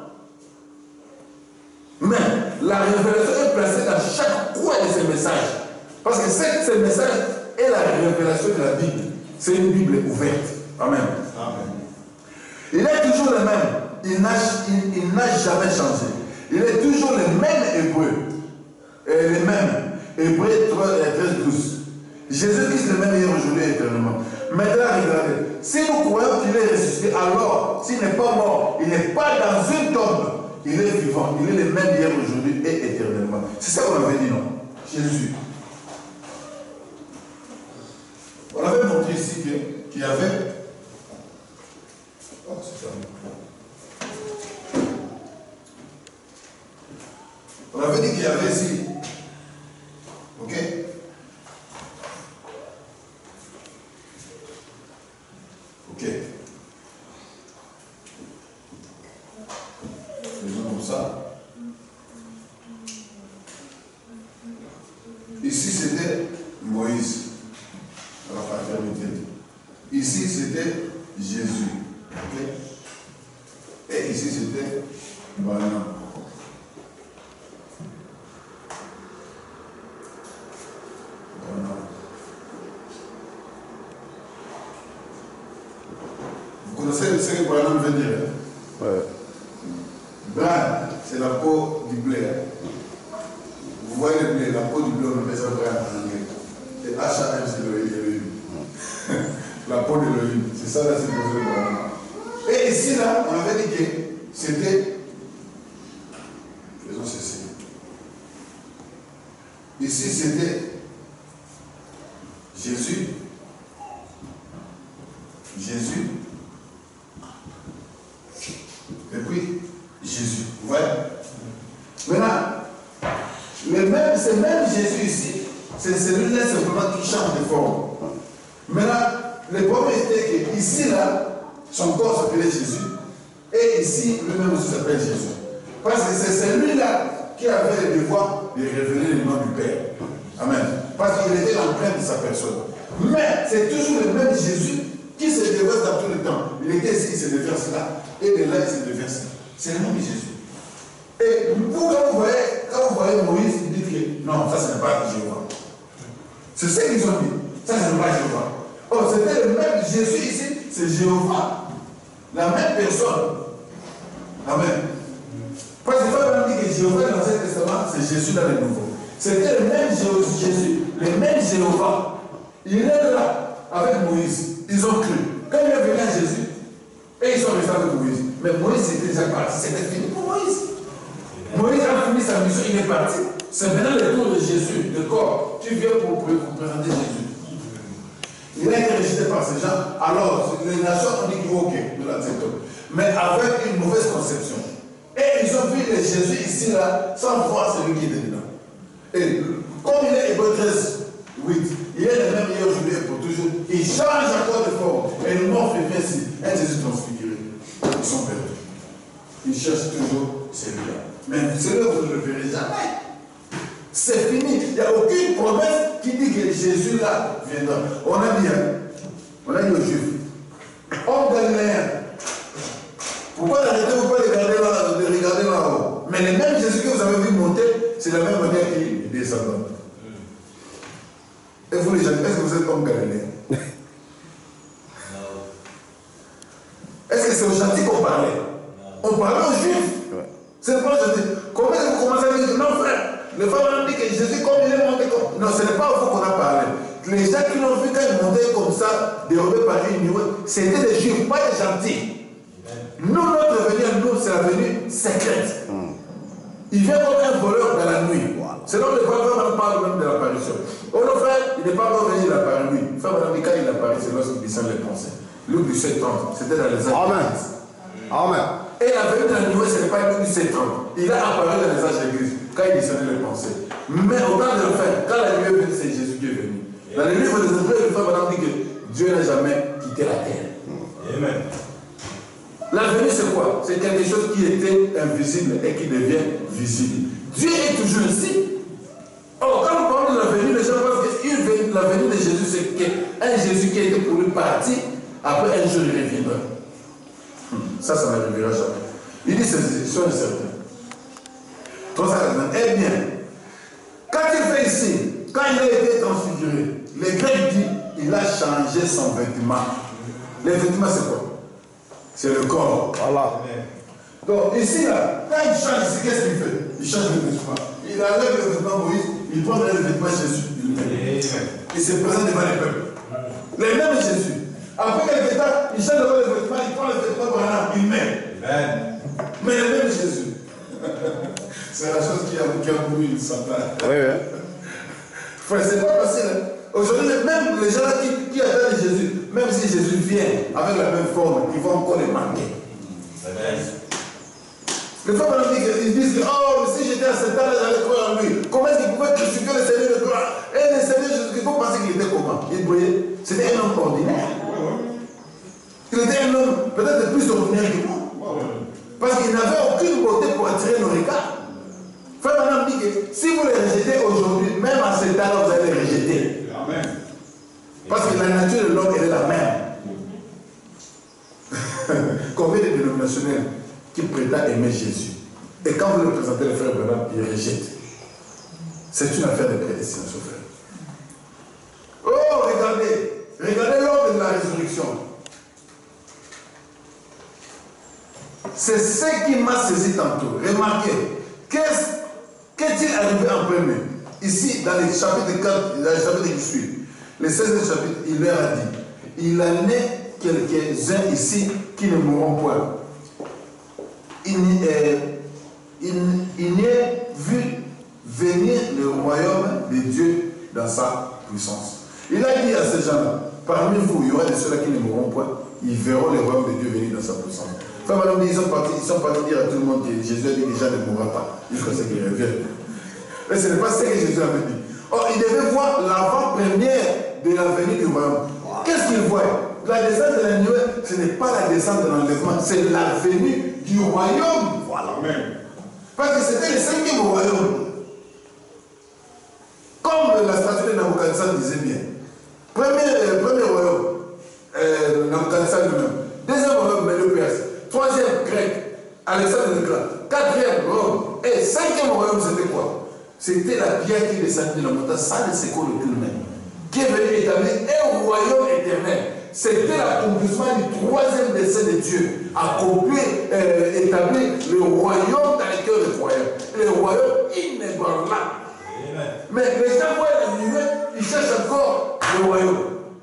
Mais la révélation est placée dans chaque coin de ces messages. Parce que ces messages et la révélation de la Bible, c'est une Bible ouverte. Amen. Amen. Il est toujours le même. Il n'a jamais changé. Il est toujours le même Hébreu. Les mêmes. Hébreux 13-12. Jésus-Christ le même hier, aujourd'hui et éternellement. Maintenant, regardez. Si nous croyons qu'il est ressuscité, alors, s'il n'est pas mort, il n'est pas dans une tombe. Il est vivant. Il est le même hier, aujourd'hui et éternellement. C'est ça qu'on avait dit, non? Jésus. On avait montré ici qu'il y avait... Oh, c'est ça. On avait dit qu'il y avait ici. Ok? Ok. Faisons comme ça. Ici, c'était Moïse, à la paternité. Ici, c'était Jésus. Ok? Et ici, c'était Branham. Vous connaissez ce que Branham veut dire? Ouais. Bran, c'est la peau du blé. Vous voyez le blé, la peau du blé, on appelle ça bran en anglais. Et H.A.M, c'est l'huile. La peau de l'huile. C'est ça, là, c'est le Branham. Et ici, là, on avait dit que c'était. Faisons ceci. Ici, c'était Jésus. Jésus. Et puis, Jésus. Vous voyez? Maintenant, c'est même Jésus ici. C'est celui-là simplement qui change de forme. Maintenant, le problème était que ici, là, son corps s'appelait Jésus. Et ici, lui-même aussi s'appelle Jésus. Parce que c'est celui-là qui avait le devoir de révéler le nom du Père. Amen. Parce qu'il était l'empreinte de sa personne. Mais c'est toujours le même Jésus qui se déverse dans tout le temps. Il était ici, il se déverse là. Et de là, il se déverse là. C'est le même Jésus. Et vous, quand vous voyez Moïse, vous dites que non, ça, ce n'est pas Jéhovah. C'est ce qu'ils ont dit. Ça, ce n'est pas Jéhovah. Oh, c'était le même Jésus ici, c'est Jéhovah. La même personne. Amen. Parce qu'il faut même dire que Jéhovah dans l'Ancien Testament, c'est Jésus dans le Nouveau. C'était le même Jésus, le même Jéhovah. Il est là avec Moïse. Ils ont cru. Quand il est venu à Jésus, et ils sont restés avec Moïse. Mais Moïse était déjà parti. C'était fini pour Moïse. Moïse a fini sa mission, il est parti. C'est maintenant le tour de Jésus, de corps. Tu viens pour présenter Jésus. Il a été rejeté par ces gens. Alors, les nations ont dit qu'il faut OK, de l'accepter. Mais avec une mauvaise conception. Et ils ont vu Jésus ici, là, sans voir celui qui est dedans. Et comme il est Hébreux 13, 8, il est le même hier, aujourd'hui et pour toujours. Il change encore de forme. Et le monde fait bien si un Jésus transfiguré. Ils sont perdus. Ils cherchent toujours celui-là. Mais celui-là, vous ne le verrez jamais. C'est fini. Il n'y a aucune promesse qui dit que Jésus-là viendra. On a dit aux Juifs, homme galiléen, pourquoi n'arrêtez-vous pas de regarder là-haut? Mais le même Jésus que vous avez vu monter, c'est la même manière qu'il descend. Et vous les gens, est-ce que vous êtes homme galiléen? Est-ce que c'est aux gentils qu'on parlait? On parlait aux Juifs. C'est pas gentil. Comment est-ce que vous commencez à dire non, frère? Les femmes ont dit que Jésus, comme il est monté comme. Non, ce n'est pas au fond qu'on a parlé. Les gens qui l'ont vu quand il montait comme ça, dérobé par une nuée, c'était des Juifs, pas des gentils. Nous, notre venue, nous, c'est la venue secrète. Il vient comme un voleur dans la nuit. C'est donc le frère parle même de l'apparition. Oh non, frère, il n'est pas revenu de la nuit. Frère, madame, quand il apparaît, c'est lorsqu'il descend les pensées. Luc 17:30, c'était dans les âges. Amen. Amen. Et la venue de la nuée, ce n'est pas Luc 17:30. Il a apparu dans les âges d'église, quand il descendait les pensées. Mais au temps de la fin, quand la nuée est venue, c'est Jésus qui est venu. Dans les livres des Hébreux, le frère madame dit que Dieu n'a jamais quitté la terre. Amen. La venue, c'est quoi? C'est quelque chose qui était invisible et qui devient visible. Dieu est toujours ici. Or, quand on parle de la venue, les gens pensent que la venue de Jésus, c'est un Jésus qui était pour lui parti, après un jour il reviendra. Ça n'arrivera jamais. Il dit, c'est sûr et certain. Eh bien, quand il fait ici, quand il a été transfiguré, les Grecs disent il a changé son vêtement. Les vêtements, c'est quoi? C'est le corps. Voilà. Donc ici, là, quand il change ici, qu'est-ce qu'il fait? Il change le vêtement. Il enlève le vêtement Moïse, il prend le vêtement Jésus. Il se présente devant les peuples. Les mêmes Jésus. Après quelques temps, il change devant le vêtement, il prend le vêtement Branham, il met. Mais le même Jésus. C'est la chose qui a voulu une sentence. Oui, oui. Frère, c'est pas facile. Hein? Aujourd'hui, même les gens qui attendent Jésus, même si Jésus vient avec la même forme, ils vont encore les manquer. Les femmes ils disent que, oh, si j'étais à cet âge, j'allais croire en lui. Comment est-ce qu'il pouvait crucifier le Seigneur de gloire? Et le Seigneur Jésus-Christ, vous pensez qu'il était comment? Il brillait. C'était un homme ordinaire. Il était un homme peut-être plus ordinaire que moi. Parce qu'il n'avait aucune beauté pour attirer nos regards. Frère Madame dit que si vous les rejetez aujourd'hui, même à cet âge, vous allez les rejeter. Amen. Parce que la nature de l'homme, elle est la même. Combien de dénominationnels qui prétendent aimer Jésus? Et quand vous le présentez, le frère Branham, il rejette. C'est une affaire de prédestination, frère. Oh, regardez l'homme de la résurrection. C'est ce qui m'a saisi tantôt. Remarquez, qu'est-il arrivé en premier? Ici, dans le chapitre 4, dans le chapitre qui suit, le 16e chapitre, il leur a dit, il en est quelques-uns ici qui ne mourront point. Il n'y est vu venir le royaume de Dieu dans sa puissance. Il a dit à ces gens-là, parmi vous, il y aura de ceux-là qui ne mourront point, ils verront le royaume de Dieu venir dans sa puissance. Enfin, madame, ils sont partis dire à tout le monde que Jésus a dit que les gens ne mourront pas, jusqu'à ce qu'ils reviennent. Mais ce n'est pas ce que Jésus avait dit. Or, il devait voir l'avant-première de la venue du royaume. Qu'est-ce qu'il voit? La descente de la nuée, ce n'est pas la descente de l'enlèvement, c'est la venue du royaume. Voilà. Parce que c'était le 5e royaume. Comme la statue de Nabucodonosor disait bien. Premier royaume, Nabucodonosor lui-même. Deuxième royaume, Médo-Perse. Troisième, grec, Alexandre le Grand. Quatrième, Rome. Et 5e royaume, c'était quoi? C'était la pierre qui descendait de la montagne sans le secours de tout le monde. Qui est venu établir un royaume éternel. C'était l'accomplissement du 3e dessein de Dieu. Établir le royaume dans les cœurs des croyants. Le royaume inébranlable. Mais les gens voient la lumière, ils cherchent encore le royaume.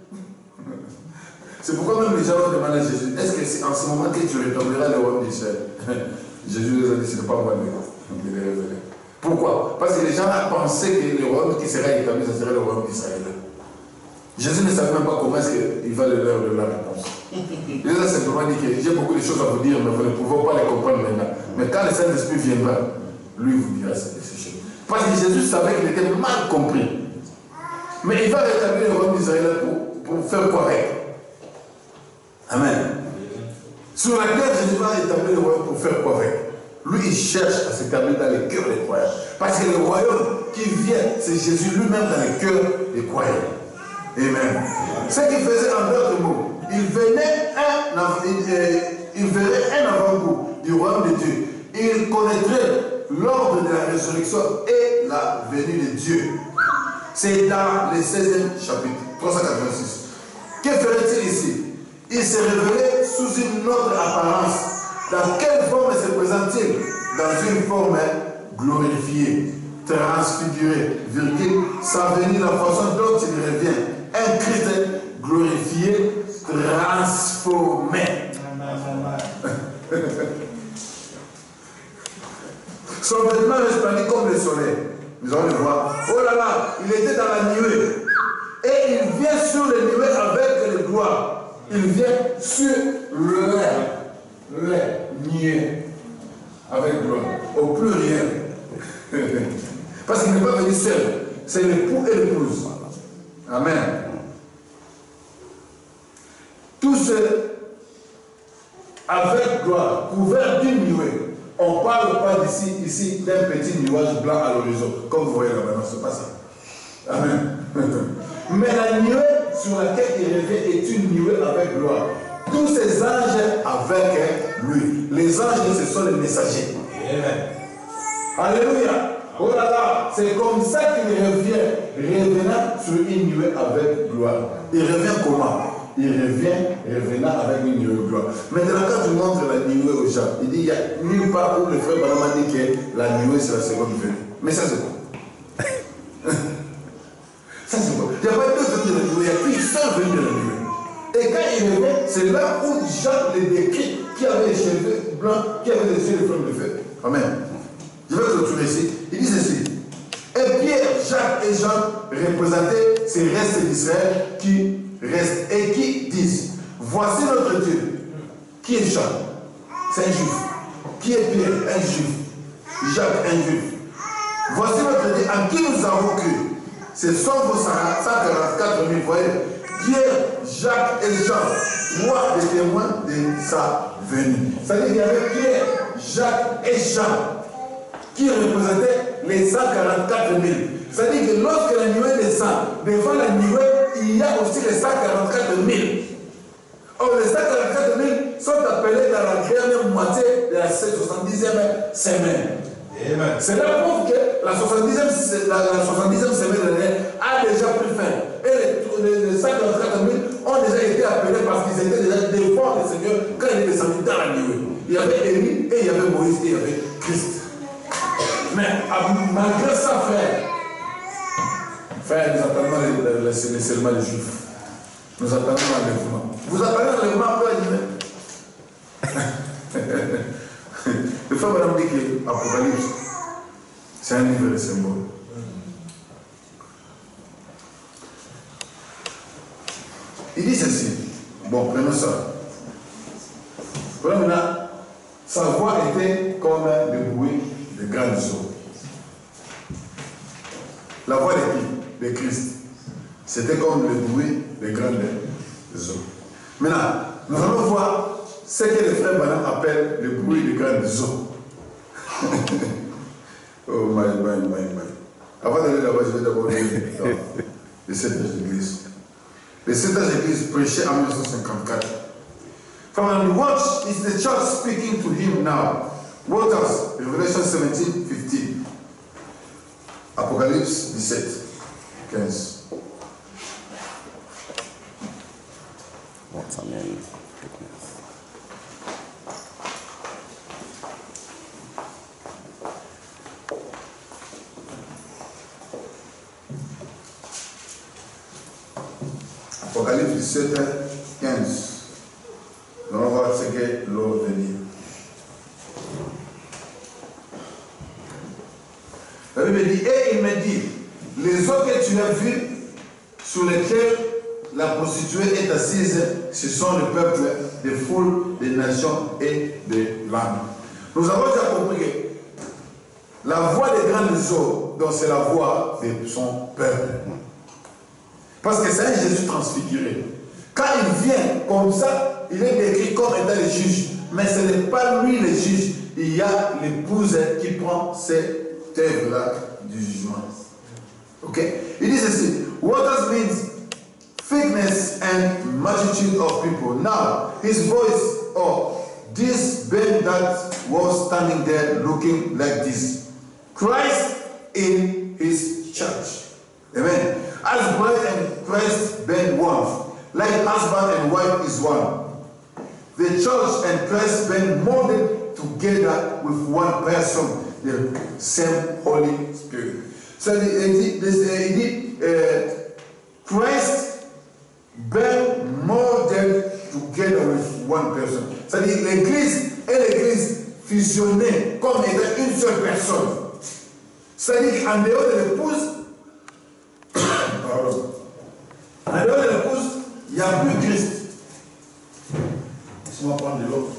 C'est pourquoi même les gens vont demander à Jésus, est-ce que c'est en ce moment que tu rétabliras le royaume d'Israël? Jésus les a dit, ce n'est pas moi, mais il est révélé. Pourquoi? Parce que les gens pensaient que le royaume qui serait établi, ce serait le royaume d'Israël. Jésus ne savait même pas comment est-ce qu'il va leur donner la réponse. Il a simplement dit que j'ai beaucoup de choses à vous dire, mais vous ne pouvez pas les comprendre maintenant. Mais quand le Saint-Esprit viendra, lui vous dira ces choses. Parce que Jésus savait qu'il était mal compris. Mais il va rétablir le royaume d'Israël pour faire quoi avec? Amen. Sur la terre, Jésus va établir le royaume pour faire quoi avec? Lui, il cherche à s'établir dans les cœurs des croyants. Parce que le royaume qui vient, c'est Jésus lui-même dans les cœurs des croyants. Amen. Ce qu'il faisait en d'autres mots, il verrait un avant-goût du royaume de Dieu. Il connaîtrait l'ordre de la résurrection et la venue de Dieu. C'est dans le 16e chapitre, 386. Que ferait-il ici? Il se révélait sous une autre apparence. Dans quelle forme se présente-t-il? Dans une forme glorifiée, transfigurée, virgule, sa venue, la façon dont il revient. Un Christ glorifié, transformé. Son vêtement resplendit comme le soleil. Nous allons le voir. Oh là là, il était dans la nuée. Et il vient sur les nuées avec les gloires. Il vient sur les nuées avec gloire. Au pluriel. Parce qu'il n'est pas venu seul. C'est l'époux et l'épouse. Amen. Tous avec gloire, couverts d'une nuée. On ne parle pas ici d'un petit nuage blanc à l'horizon. Comme vous voyez là maintenant, c'est pas ça. Amen. Mais la nuée sur laquelle il revient est une nuée avec gloire. Tous ces anges avec lui. Les anges, ce sont les messagers. Amen. Alléluia. Oh là là, c'est comme ça qu'il revient, revenant sur une nuée avec gloire. Il revient comment? Il revient, revenant avec une nuée de gloire. Maintenant, quand tu montres la nuée aux gens, il dit, il n'y a nulle part où le frère Banama dit que la nuée c'est la seconde venue. Mais ça c'est quoi? Ça c'est quoi? Il n'y a pas deux venues de la nuée, il n'y a qu'une seule venue de la nuée. Et quand il revient, c'est là où Jean le décrit, qui avait les cheveux blancs, qui avait les yeux de flamme de feu. Amen. Je vais clôturer ici. Il dit ceci. Et Pierre, Jacques et Jean représentaient ces restes d'Israël qui restent et qui disent, voici notre Dieu. Qui est Jean? C'est un juif. Qui est Pierre? Un juif. Jacques, un juif. Voici notre Dieu en qui nous avons cru. Ce sont vos 144 000, voyez. Pierre, Jacques et Jean, moi des témoins de sa venue. C'est-à-dire qu'il y avait Pierre, Jacques et Jean qui représentaient les 144 000. C'est-à-dire que lorsque la nuée descend, devant la nuée, il y a aussi les 144 000. Or, les 144 000 sont appelés dans la dernière moitié de la 70e semaine. C'est là pour que la 70e semaine de l'année a déjà pris fin. Et les 144 000 ont déjà été appelés parce qu'ils étaient déjà devant le Seigneur quand il est descendu dans la nuée. Il y avait Élie et il y avait Moïse et il y avait Christ. Mais malgré ça, frère, nous attendons le seulement des Juifs. Nous attendons l'enlèvement. Vous attendez l'enlèvement après la le frère Madame dit que l'Apocalypse, c'est un livre de symboles. Il dit ceci. Bon, prenons ça. Prenons maintenant. Sa voix était comme le bruit de grandes eaux. La voix de qui? De Christ. C'était comme le bruit de grandes eaux. Maintenant, nous allons voir ce que les frères Banam appellent le bruit de grandes eaux. Oh my. Avant d'aller là-bas, je vais d'abord lire les 7 âges d'église. Les 7 âges d'église prêchaient en 1954. From what is the church speaking to him now? What else? Revelation 17:15. Apocalypse 17:15. What's on in? Apocalypse 17:15. Nous allons voir ce que l'eau veut dire. La Bible dit, et il me dit, les eaux que tu as vues, sur lesquelles la prostituée est assise, ce sont le peuple des foules, des nations et des langues. Nous avons déjà compris que la voix des grandes eaux, donc c'est la voix de son peuple. Parce que c'est un Jésus transfiguré. Quand il vient comme ça, il est décrit comme étant le juge. Mais ce n'est pas lui le juge. Il y a l'épouse qui prend cette œuvre-là du jugement. Ok? Il dit ceci. What does means thickness and multitude of people. Now, his voice, or this Ben that was standing there looking like this. Christ in his church. Amen. As bride and Christ bend one, like husband and wife is one. The church and Christ bend molded together with one person, the same Holy Spirit. So il dit Christ bend molded together with one person. C'est-à-dire l'Église et l'Église fusionnées comme étant une seule personne. C'est-à-dire qu'en dehors de l'épouse, en dehors de l'épouse, il n'y a plus Christ. Laisse-moi prendre de l'eau.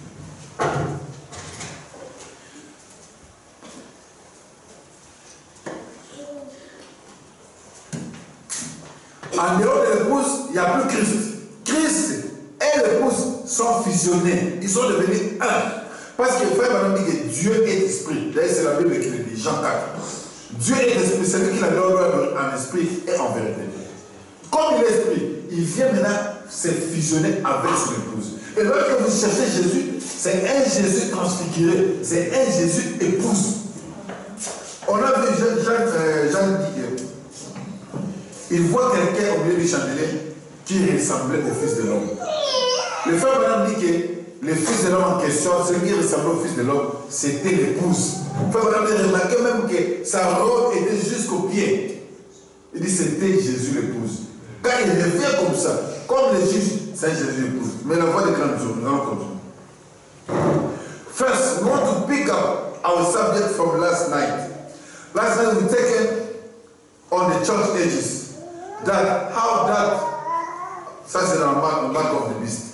En dehors de l'épouse, il n'y a plus Christ. Christ et l'épouse sont fusionnés. Ils sont devenus un. Parce que le frère Madame dit que Dieu est esprit. D'ailleurs, c'est la Bible qui le dit, Jean 4. Dieu est esprit, c'est lui qui l'a donné en esprit et en vérité. Comme il est esprit, il vient maintenant se fusionner avec son épouse. Et lorsque vous cherchez Jésus, c'est un Jésus transfiguré, c'est un Jésus épouse. On a vu Jean dit il voit quelqu'un au milieu du chandelier qui ressemblait au Fils de l'homme. Le frère Branham dit que le Fils de l'homme en question, celui qui ressemblait au Fils de l'homme, c'était l'épouse. Le frère Branham dit remarquez même que sa robe était jusqu'aux pieds. Il dit c'était Jésus l'épouse. Quand il revient comme ça, comme les juges, c'est Jésus l'épouse. Mais la voix de grande jour, nous allons continuer. First, we want to pick up our subject from last night. Last night we taken on the church ages that how that such a mark of the beast.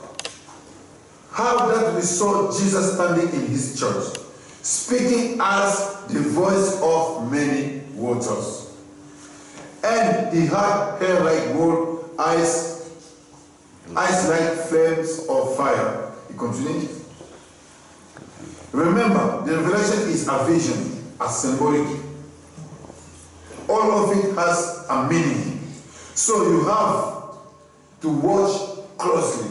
How that we saw Jesus standing in his church, speaking as the voice of many waters. And he had hair like gold, eyes like flames of fire. He continued. Remember, the revelation is a vision, a symbolic. All of it has a meaning. So you have to watch closely.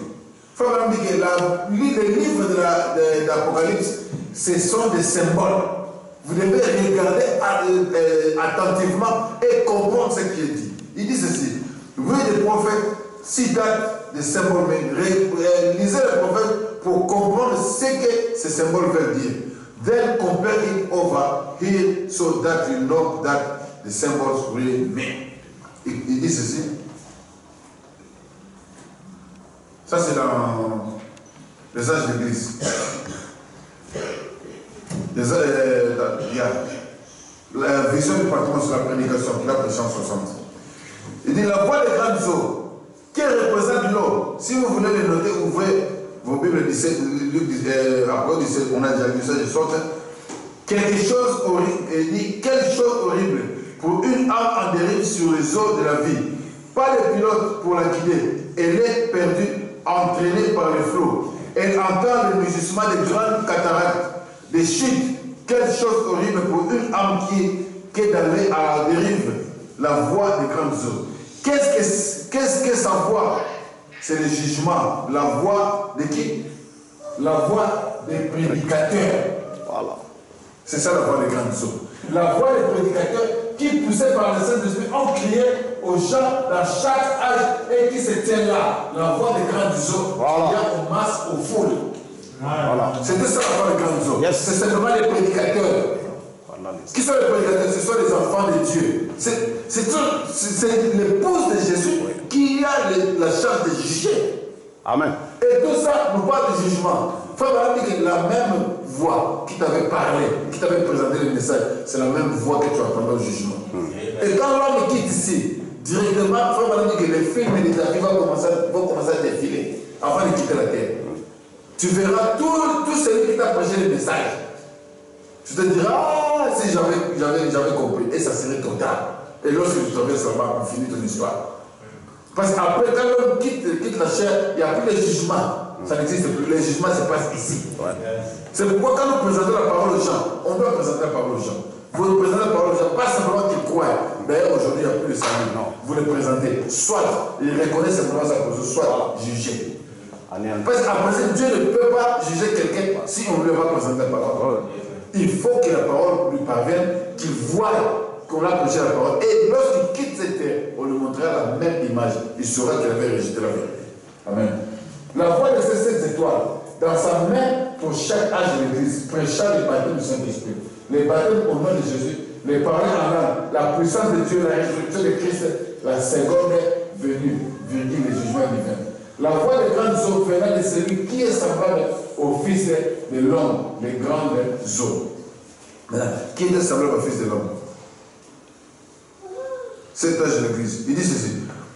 Les livres de l'Apocalypse, ce sont des symboles. Vous devez regarder attentivement et comprendre ce qu'il dit. Il dit ceci. Read the prophet, see that the symbol means. Lisez le prophète pour comprendre ce que ces symboles veulent dire. Then compare it over here so that you know that the symbols really mean. Il dit ceci. Ça c'est dans les âges d'église. La vision du patron sur la prédication qu'il a prêché en 60. Il dit la voix des grandes eaux qui représente l'eau. Si vous voulez le noter, ouvrez vos Bibles 17, Luc 17, on a déjà vu ça, je sorte. Quelque chose horrible, il dit quelque chose horrible pour une âme en dérive sur les eaux de la vie. Pas de pilote pour la guider. Elle est perdue, entraînée par les flots. Elle entend le mugissement des grandes cataractes, des chutes. Quelque chose horrible pour une âme qui est allée à la dérive, la voie des grandes eaux. Qu'est-ce que sa voix? C'est le jugement. La voix de qui? La voix des prédicateurs. Voilà. C'est ça la voix des grandes eaux. La voix des prédicateurs qui, poussés par le Saint-Esprit, ont crié aux gens dans chaque âge et qui se tiennent là. La voix des grandes eaux. Voilà. Il y a aux masses, aux foules. Voilà. C'était ça la voix des grandes eaux. Yes. C'est simplement les prédicateurs. Qui sont les prédicateurs? Ce sont les enfants de Dieu. C'est l'épouse de Jésus qui a la charge de juger. Amen. Et tout ça nous parle de jugement. Il faut vraiment dire que la même voix qui t'avait parlé, qui t'avait présenté le message, c'est la même voix que tu entendras au jugement. Et quand l'homme quitte ici, directement, il faut vraiment dire que les films méditatifs vont commencer à défiler avant de quitter la terre. Tu verras tout celui qui t'a prêché le message. Tu te diras, ah, si j'avais compris. Et ça serait total. Et lorsque tu traverses là-bas, on finit ton histoire. Parce qu'après, quand l'homme quitte la chair, il n'y a plus de jugement. Ça n'existe plus. Le jugement se passe ici. Ouais. C'est pourquoi quand nous présentons la parole aux gens, on doit présenter la parole aux gens. Vous nous présentez la parole aux gens, pas simplement qu'ils croient. D'ailleurs, aujourd'hui, il n'y a plus de salut. Non. Vous les présentez. Soit ils reconnaissent simplement sa cause, soit jugez. Parce qu'après, Dieu ne peut pas juger quelqu'un si on ne lui a pas présenté la parole. Il faut que la parole lui parvienne, qu'il voie qu'on a prêché la parole. Et lorsqu'il quitte cette terre, on lui montrera la même image. Il saura qu'il avait rejeté la vérité. Amen. La voix de ces 7 étoiles, dans sa main pour chaque âge de l'Église, prêchant les baptêmes du Saint-Esprit. Les baptêmes au nom de Jésus, les paroles en langue, la puissance de Dieu, la résurrection de Christ, la seconde venue, virgule, le jugement divin. La voix des grandes eaux venant de celui qui est semblable au Fils de l'homme, les grandes eaux. Maintenant, qui est semblable au Fils de l'homme? Cet âge de l'Église. Il dit ceci.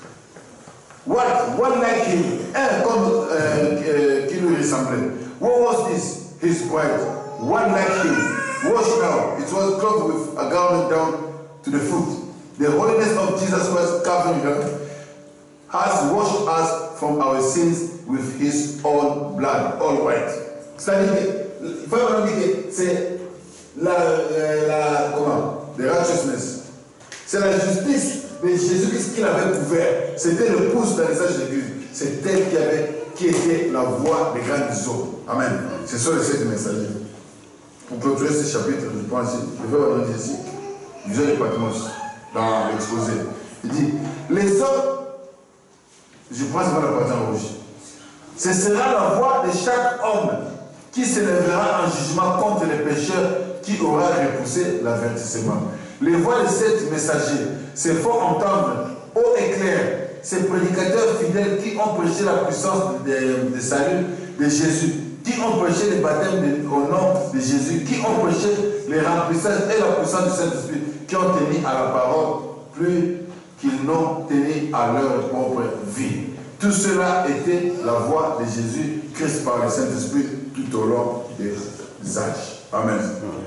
One like him, un comme qui lui ressemblait. What was this? His bride. One like him. Washed now. It was clothed with a garment down to the foot. The holiness of Jesus Christ covering her has washed us from our sins with his own blood. All right. C'est-à-dire que, il faut vraiment dire que c'est la righteousness. C'est la justice de Jésus-Christ qu'il avait couvert. C'était le pouce dans les âges de l'Église. C'est elle qui était la voix des grandes eaux. Amen. C'est ça le 7 messagers. pour clôturer ce chapitre, je pense, je vais vous dire ici, Dieu de Patmos, dans l'exposé. Il dit, les hommes, je prends ce qu'on appartient au rouge. Ce sera la voix de chaque homme qui s'élèvera en jugement contre les pécheurs qui aura repoussé l'avertissement. Les voix de sept messagers se font entendre haut et clair. Ces prédicateurs fidèles qui ont prêché la puissance de salut de Jésus, qui ont prêché le baptême au nom de Jésus, qui ont prêché les remplissages et la puissance du Saint-Esprit, qui ont tenu à la parole plus qu'ils n'ont tenu à leur propre vie. Tout cela était la voix de Jésus-Christ par le Saint-Esprit tout au long des âges. Amen.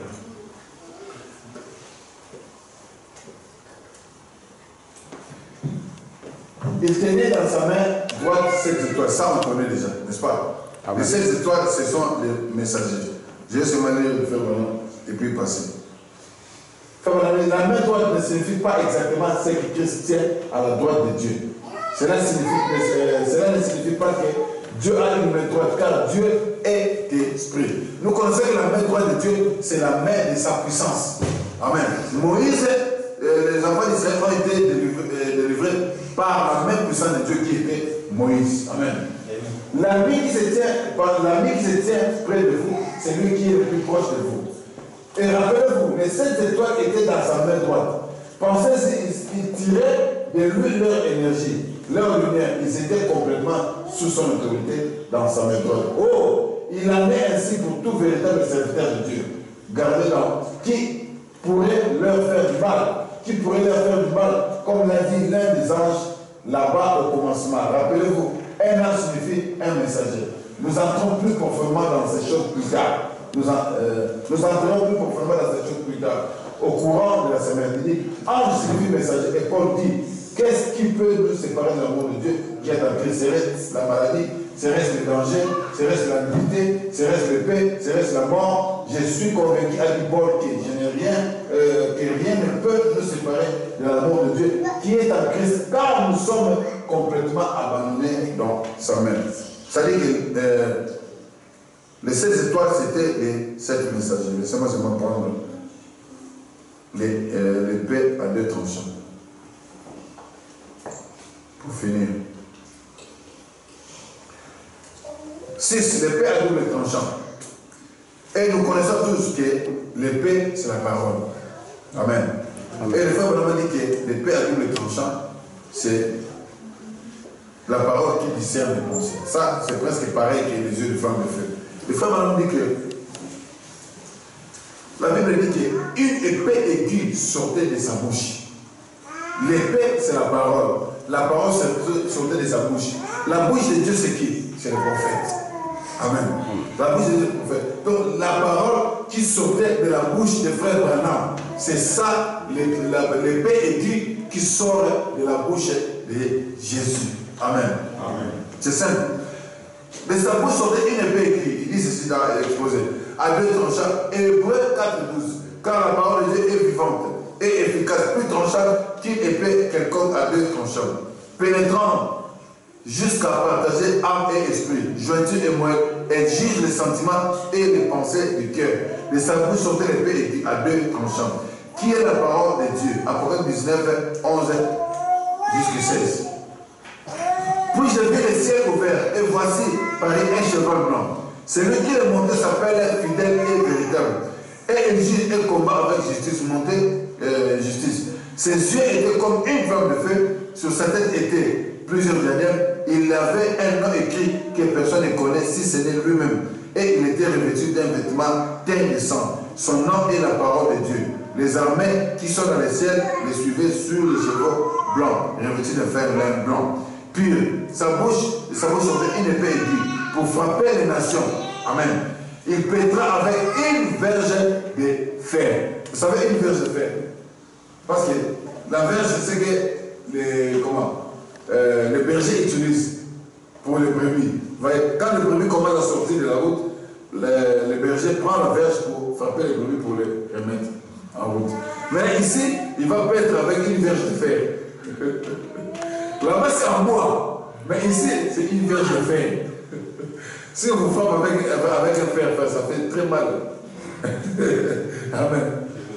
Il tenait dans sa main droite 7 étoiles. Ça, on connaît déjà, n'est-ce pas? Amen. Les 7 étoiles, ce sont les messagers. Je vais se manier de faire vraiment et puis passer. La main droite ne signifie pas exactement ce que Christ tient à la droite de Dieu. Cela ne signifie pas que Dieu a une main droite, car Dieu est esprit. Nous connaissons que la main droite de Dieu, c'est la main de sa puissance. Amen. Moïse, les enfants d'Israël ont été délivrés par la main puissante de Dieu qui était Moïse. Amen. L'ami qui se tient près de vous, c'est lui qui est le plus proche de vous. Et rappelez-vous, les 7 étoiles étaient dans sa main droite. Pensez-y, ils tiraient de lui leur énergie, leur lumière. Ils étaient complètement sous son autorité dans sa main droite. Oh, il en est ainsi pour tout véritable serviteur de Dieu. Gardez-la. Qui pourrait leur faire du mal? Qui pourrait leur faire du mal? Comme l'a dit l'un des anges là-bas au commencement. Rappelez-vous, un ange signifie un messager. Nous entrons plus profondément dans ces choses plus tard. Nous entrerons plus profondément dans ces choses plus tard. Au courant de la semaine, il dit, ange signifie messager. Et Paul dit, qu'est-ce qui peut nous séparer de l'amour de Dieu qui est en Christ? Serait-ce la maladie? Serait-ce le danger? Serait-ce la nudité? Serait-ce l'épée? Serait-ce la mort? Je suis convaincu, à dit Paul, que je n'ai rien, que rien ne peut nous séparer de l'amour de Dieu qui est en Christ, car nous sommes complètement abandonnés dans sa main. C'est-à-dire que les 7 étoiles, c'était les 7 messagers. Laissez-moi seulement prendre l'épée à 2 tranchants. Pour finir. 6. L'épée à double tranchant. Et nous connaissons tous que l'épée, c'est la parole. Amen. Amen. Et le frère Branham dit que l'épée à double tranchant, c'est la parole qui discerne les pensées. Ça, c'est presque pareil que les yeux de flamme de feu. Le frère Branham dit que la Bible dit qu'une épée aiguë sortait de sa bouche. L'épée, c'est la parole. La parole sortait de sa bouche. La bouche de Dieu, c'est qui? C'est le prophète. Amen. La bouche de Dieu, c'est le prophète. Donc, la parole qui sortait de la bouche de frère Branham, c'est ça, l'épée aiguë qui sort de la bouche de Jésus. Amen. Amen. C'est simple. De sa bouche sortait une épée aiguë. Il dit ceci dans l'exposé. À 2 tranchants, Hébreux 4:12. Car la parole de Dieu est vivante et efficace, plus tranchante qu'une épée quelconque à 2 tranchants, pénétrant jusqu'à partager âme et esprit, jointure et moelle, elle juge les sentiments et les pensées du cœur. De sa bouche sortait l'épée aiguë à 2 tranchants, qui est la parole de Dieu. Apocalypse 19, 11 jusqu'à 16. Puis j'ai vu le ciel ouvert, et voici pareil un cheval blanc. Celui qui est monté s'appelle fidèle et véritable. Et il juge et combat avec justice, monté justice. Ses yeux étaient comme une flamme de feu, sur sa tête étaient plusieurs diadèmes. Il avait un nom écrit que personne ne connaît si ce n'est lui-même. Et il était revêtu d'un vêtement teint de sang. Son nom est la parole de Dieu. Les armées qui sont dans le ciel les suivaient sur les chevaux blancs, revêtus de fer lin blanc. Puis sa bouche sortait une épée aiguë pour frapper les nations. Amen. Il pétra avec une verge de fer. Vous savez, une verge de fer. Parce que la verge, c'est ce que les bergers utilisent pour les brebis. Quand les brebis commencent à sortir de la route, les bergers prennent la verge pour frapper les brebis pour les remettre en route. Mais ici, il va paître avec une verge de fer. Là-bas, c'est en bois. Mais ici, c'est une verge de fer. Si on vous frappe avec un fer, ça fait très mal. Amen.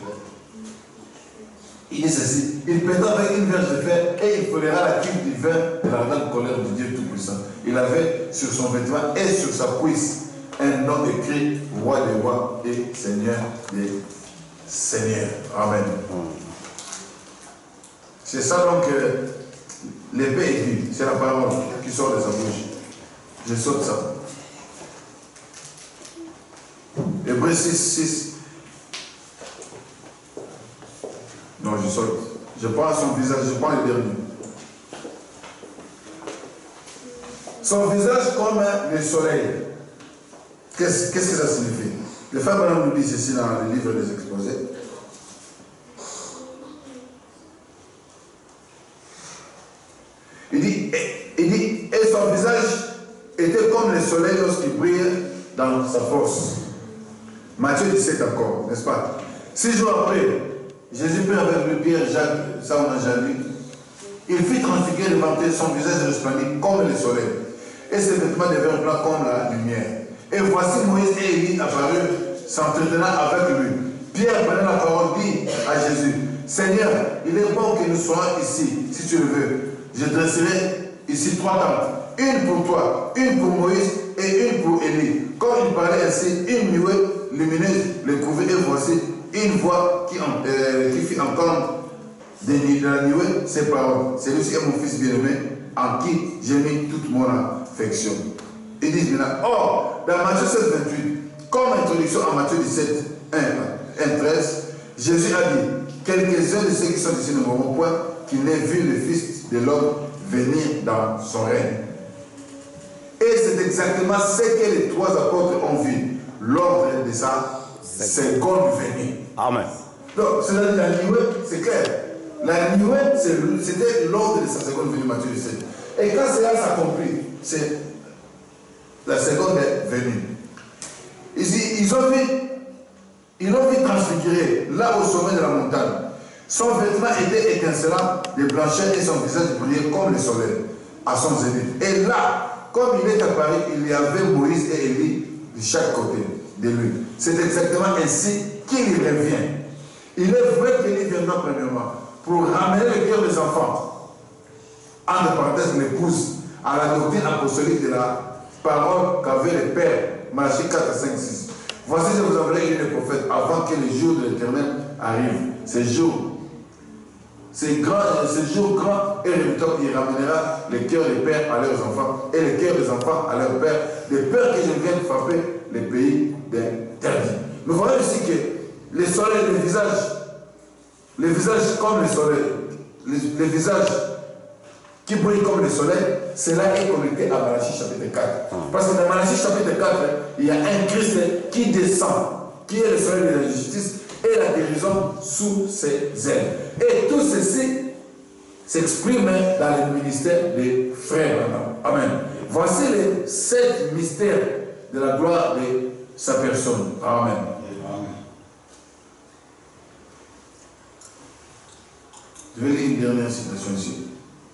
Il dit ceci, il pétra avec une verge de fer et il folera la cuve du vin de la grande colère de Dieu Tout-Puissant. Il avait sur son vêtement et sur sa cuisse un nom écrit roi des rois et seigneur des seigneurs. Amen. C'est ça donc l'épée est vive, c'est la parole qui sort de sa bouche. Je saute ça. Hébreux 6. Non, je saute. Je prends son visage, je prends le dernier. Son visage comme le soleil. Qu'est-ce que ça signifie? Le frère Branham nous dit ceci dans le livre des exposés. Il dit, et son visage était comme le soleil lorsqu'il brille dans sa force. Matthieu 17 encore, n'est-ce pas? 6 jours après, Jésus prit avec lui Pierre, Jacques, ça on a déjà lu. Il fit transfigurer devant eux, son visage resplendit comme le soleil, et ses vêtements devinrent blancs comme la lumière. Et voici Moïse et Élie apparurent, s'entretenant avec lui. Pierre prenant la parole dit à Jésus, Seigneur, il est bon que nous soyons ici, si tu le veux. Je dresserai ici 3 tentes, une pour toi, une pour Moïse et une pour Élie. Quand il parlait ainsi, une nuée lumineuse le couvrait et voici une voix qui fit entendre de la nuée ces paroles. Celui-ci est mon fils bien-aimé, en qui j'ai mis toute mon affection. Ils disent maintenant, or, dans Matthieu 7, 28, comme introduction à Matthieu 17, 1, 13, Jésus a dit, quelques-uns de ceux qui sont ici ne mourront point, qu'ils n'aient vu le Fils de l'homme venir dans son règne. Et c'est exactement ce que les 3 apôtres ont vu, l'ordre de sa seconde venue. Amen. Donc, c'est-à-dire la nuée, c'est clair. La nuée, c'était l'ordre de sa seconde venue, Matthieu 17. Et quand cela s'accomplit, c'est la seconde venue. Ils l'ont vu transfigurer là au sommet de la montagne. Son vêtement était étincelant de blancheur et son visage brillait comme le soleil à son zénith. Et là, comme il est apparu, il y avait Moïse et Élie de chaque côté de lui. C'est exactement ainsi qu'il y revient. Il est vrai qu'il y viendra premièrement pour ramener le cœur des enfants, entre parenthèses l'épouse, à la doctrine apostolique de la parole qu'avait le Père, Malachie 4, 5, 6. Voici, je vous enverrai les prophètes avant que le jour de l'Éternel arrive. Ce jour grand et redoutable, il ramènera le cœur des pères à leurs enfants et le cœur des enfants à leurs pères, de peur que je vienne frapper les pays d'interdit. Nous voyons ici que le soleil, le visage comme le soleil, le visage qui brille comme le soleil, cela est connecté à Malachie chapitre 4. Parce que dans Malachie chapitre 4, il y a un Christ qui descend, qui est le soleil de la justice et la guérison sous ses ailes. Et tout ceci s'exprime dans le ministère des frères. Amen. Voici les 7 mystères de la gloire de sa personne. Amen. Je vais lire une dernière citation ici.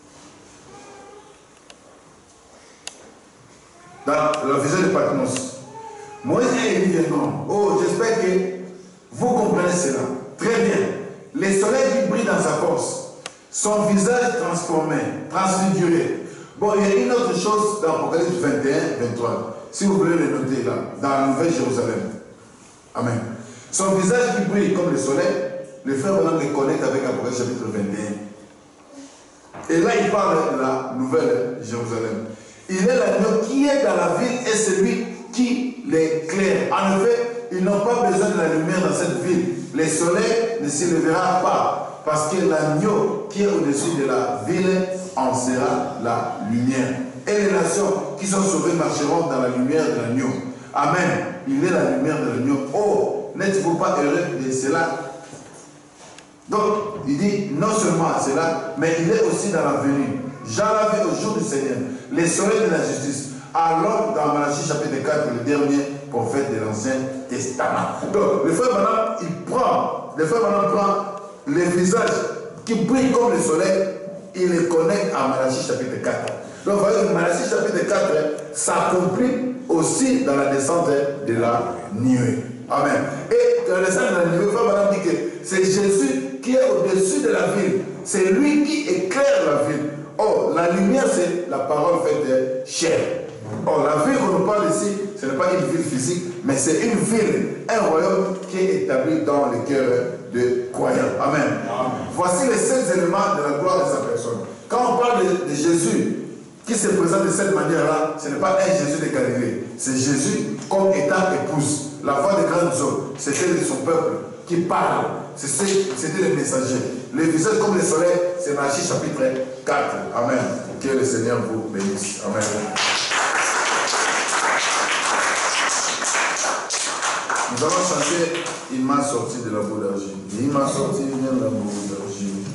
Dans le visage de Patmos, Moïse et Élie viendront. Oh, j'espère que vous comprenez cela. Très bien. Le soleil qui brille dans sa force, son visage transformé, transfiguré. Bon, il y a une autre chose dans Apocalypse 21, 23. Si vous voulez le noter là, dans la Nouvelle Jérusalem. Amen. Son visage qui brille comme le soleil, le frère Branham le connecte avec Apocalypse chapitre 21. Et là, il parle de la Nouvelle Jérusalem. Il est l'agneau qui est dans la ville et celui qui l'éclaire. En effet, ils n'ont pas besoin de la lumière dans cette ville. Le soleil ne s'y lèvera pas parce que l'agneau qui est au-dessus de la ville en sera la lumière. Et les nations qui sont sauvées marcheront dans la lumière de l'agneau. Amen. Il est la lumière de l'agneau. Oh, n'êtes-vous pas heureux de cela? Donc, il dit non seulement cela, mais il est aussi dans la venue. Jean l'a vu au jour du Seigneur, les soleils de la justice. Alors, dans Malachie chapitre 4, le dernier prophète de l'Ancien Testament. Donc, le frère Branham, prend le visage qui brille comme le soleil, il le connecte à Malachie chapitre 4. Donc, vous voyez, Malachie chapitre 4 s'accomplit aussi dans la descente de la nuée. Amen. Et dans les scènes de l'animé, Madame dit que c'est Jésus qui est au-dessus de la ville. C'est lui qui éclaire la ville. Or, la lumière, c'est la parole faite chair. Or, la ville qu'on nous parle ici, ce n'est pas une ville physique, mais c'est une ville, un royaume qui est établi dans le cœur de croyants. Amen. Amen. Voici les 7 éléments de la gloire de sa personne. Quand on parle de Jésus qui se présente de cette manière-là, ce n'est pas un Jésus de Galilée. C'est Jésus comme étant épouse. La voix des grandes eaux, c'était de son peuple qui parle. C'était les messagers. Le visage comme le soleil, c'est Malachie chapitre 4. Amen. Que le Seigneur vous bénisse. Amen. Nous allons chanter « Il m'a sorti de la boue d'argile ». Il m'a sorti de la boue d'argile.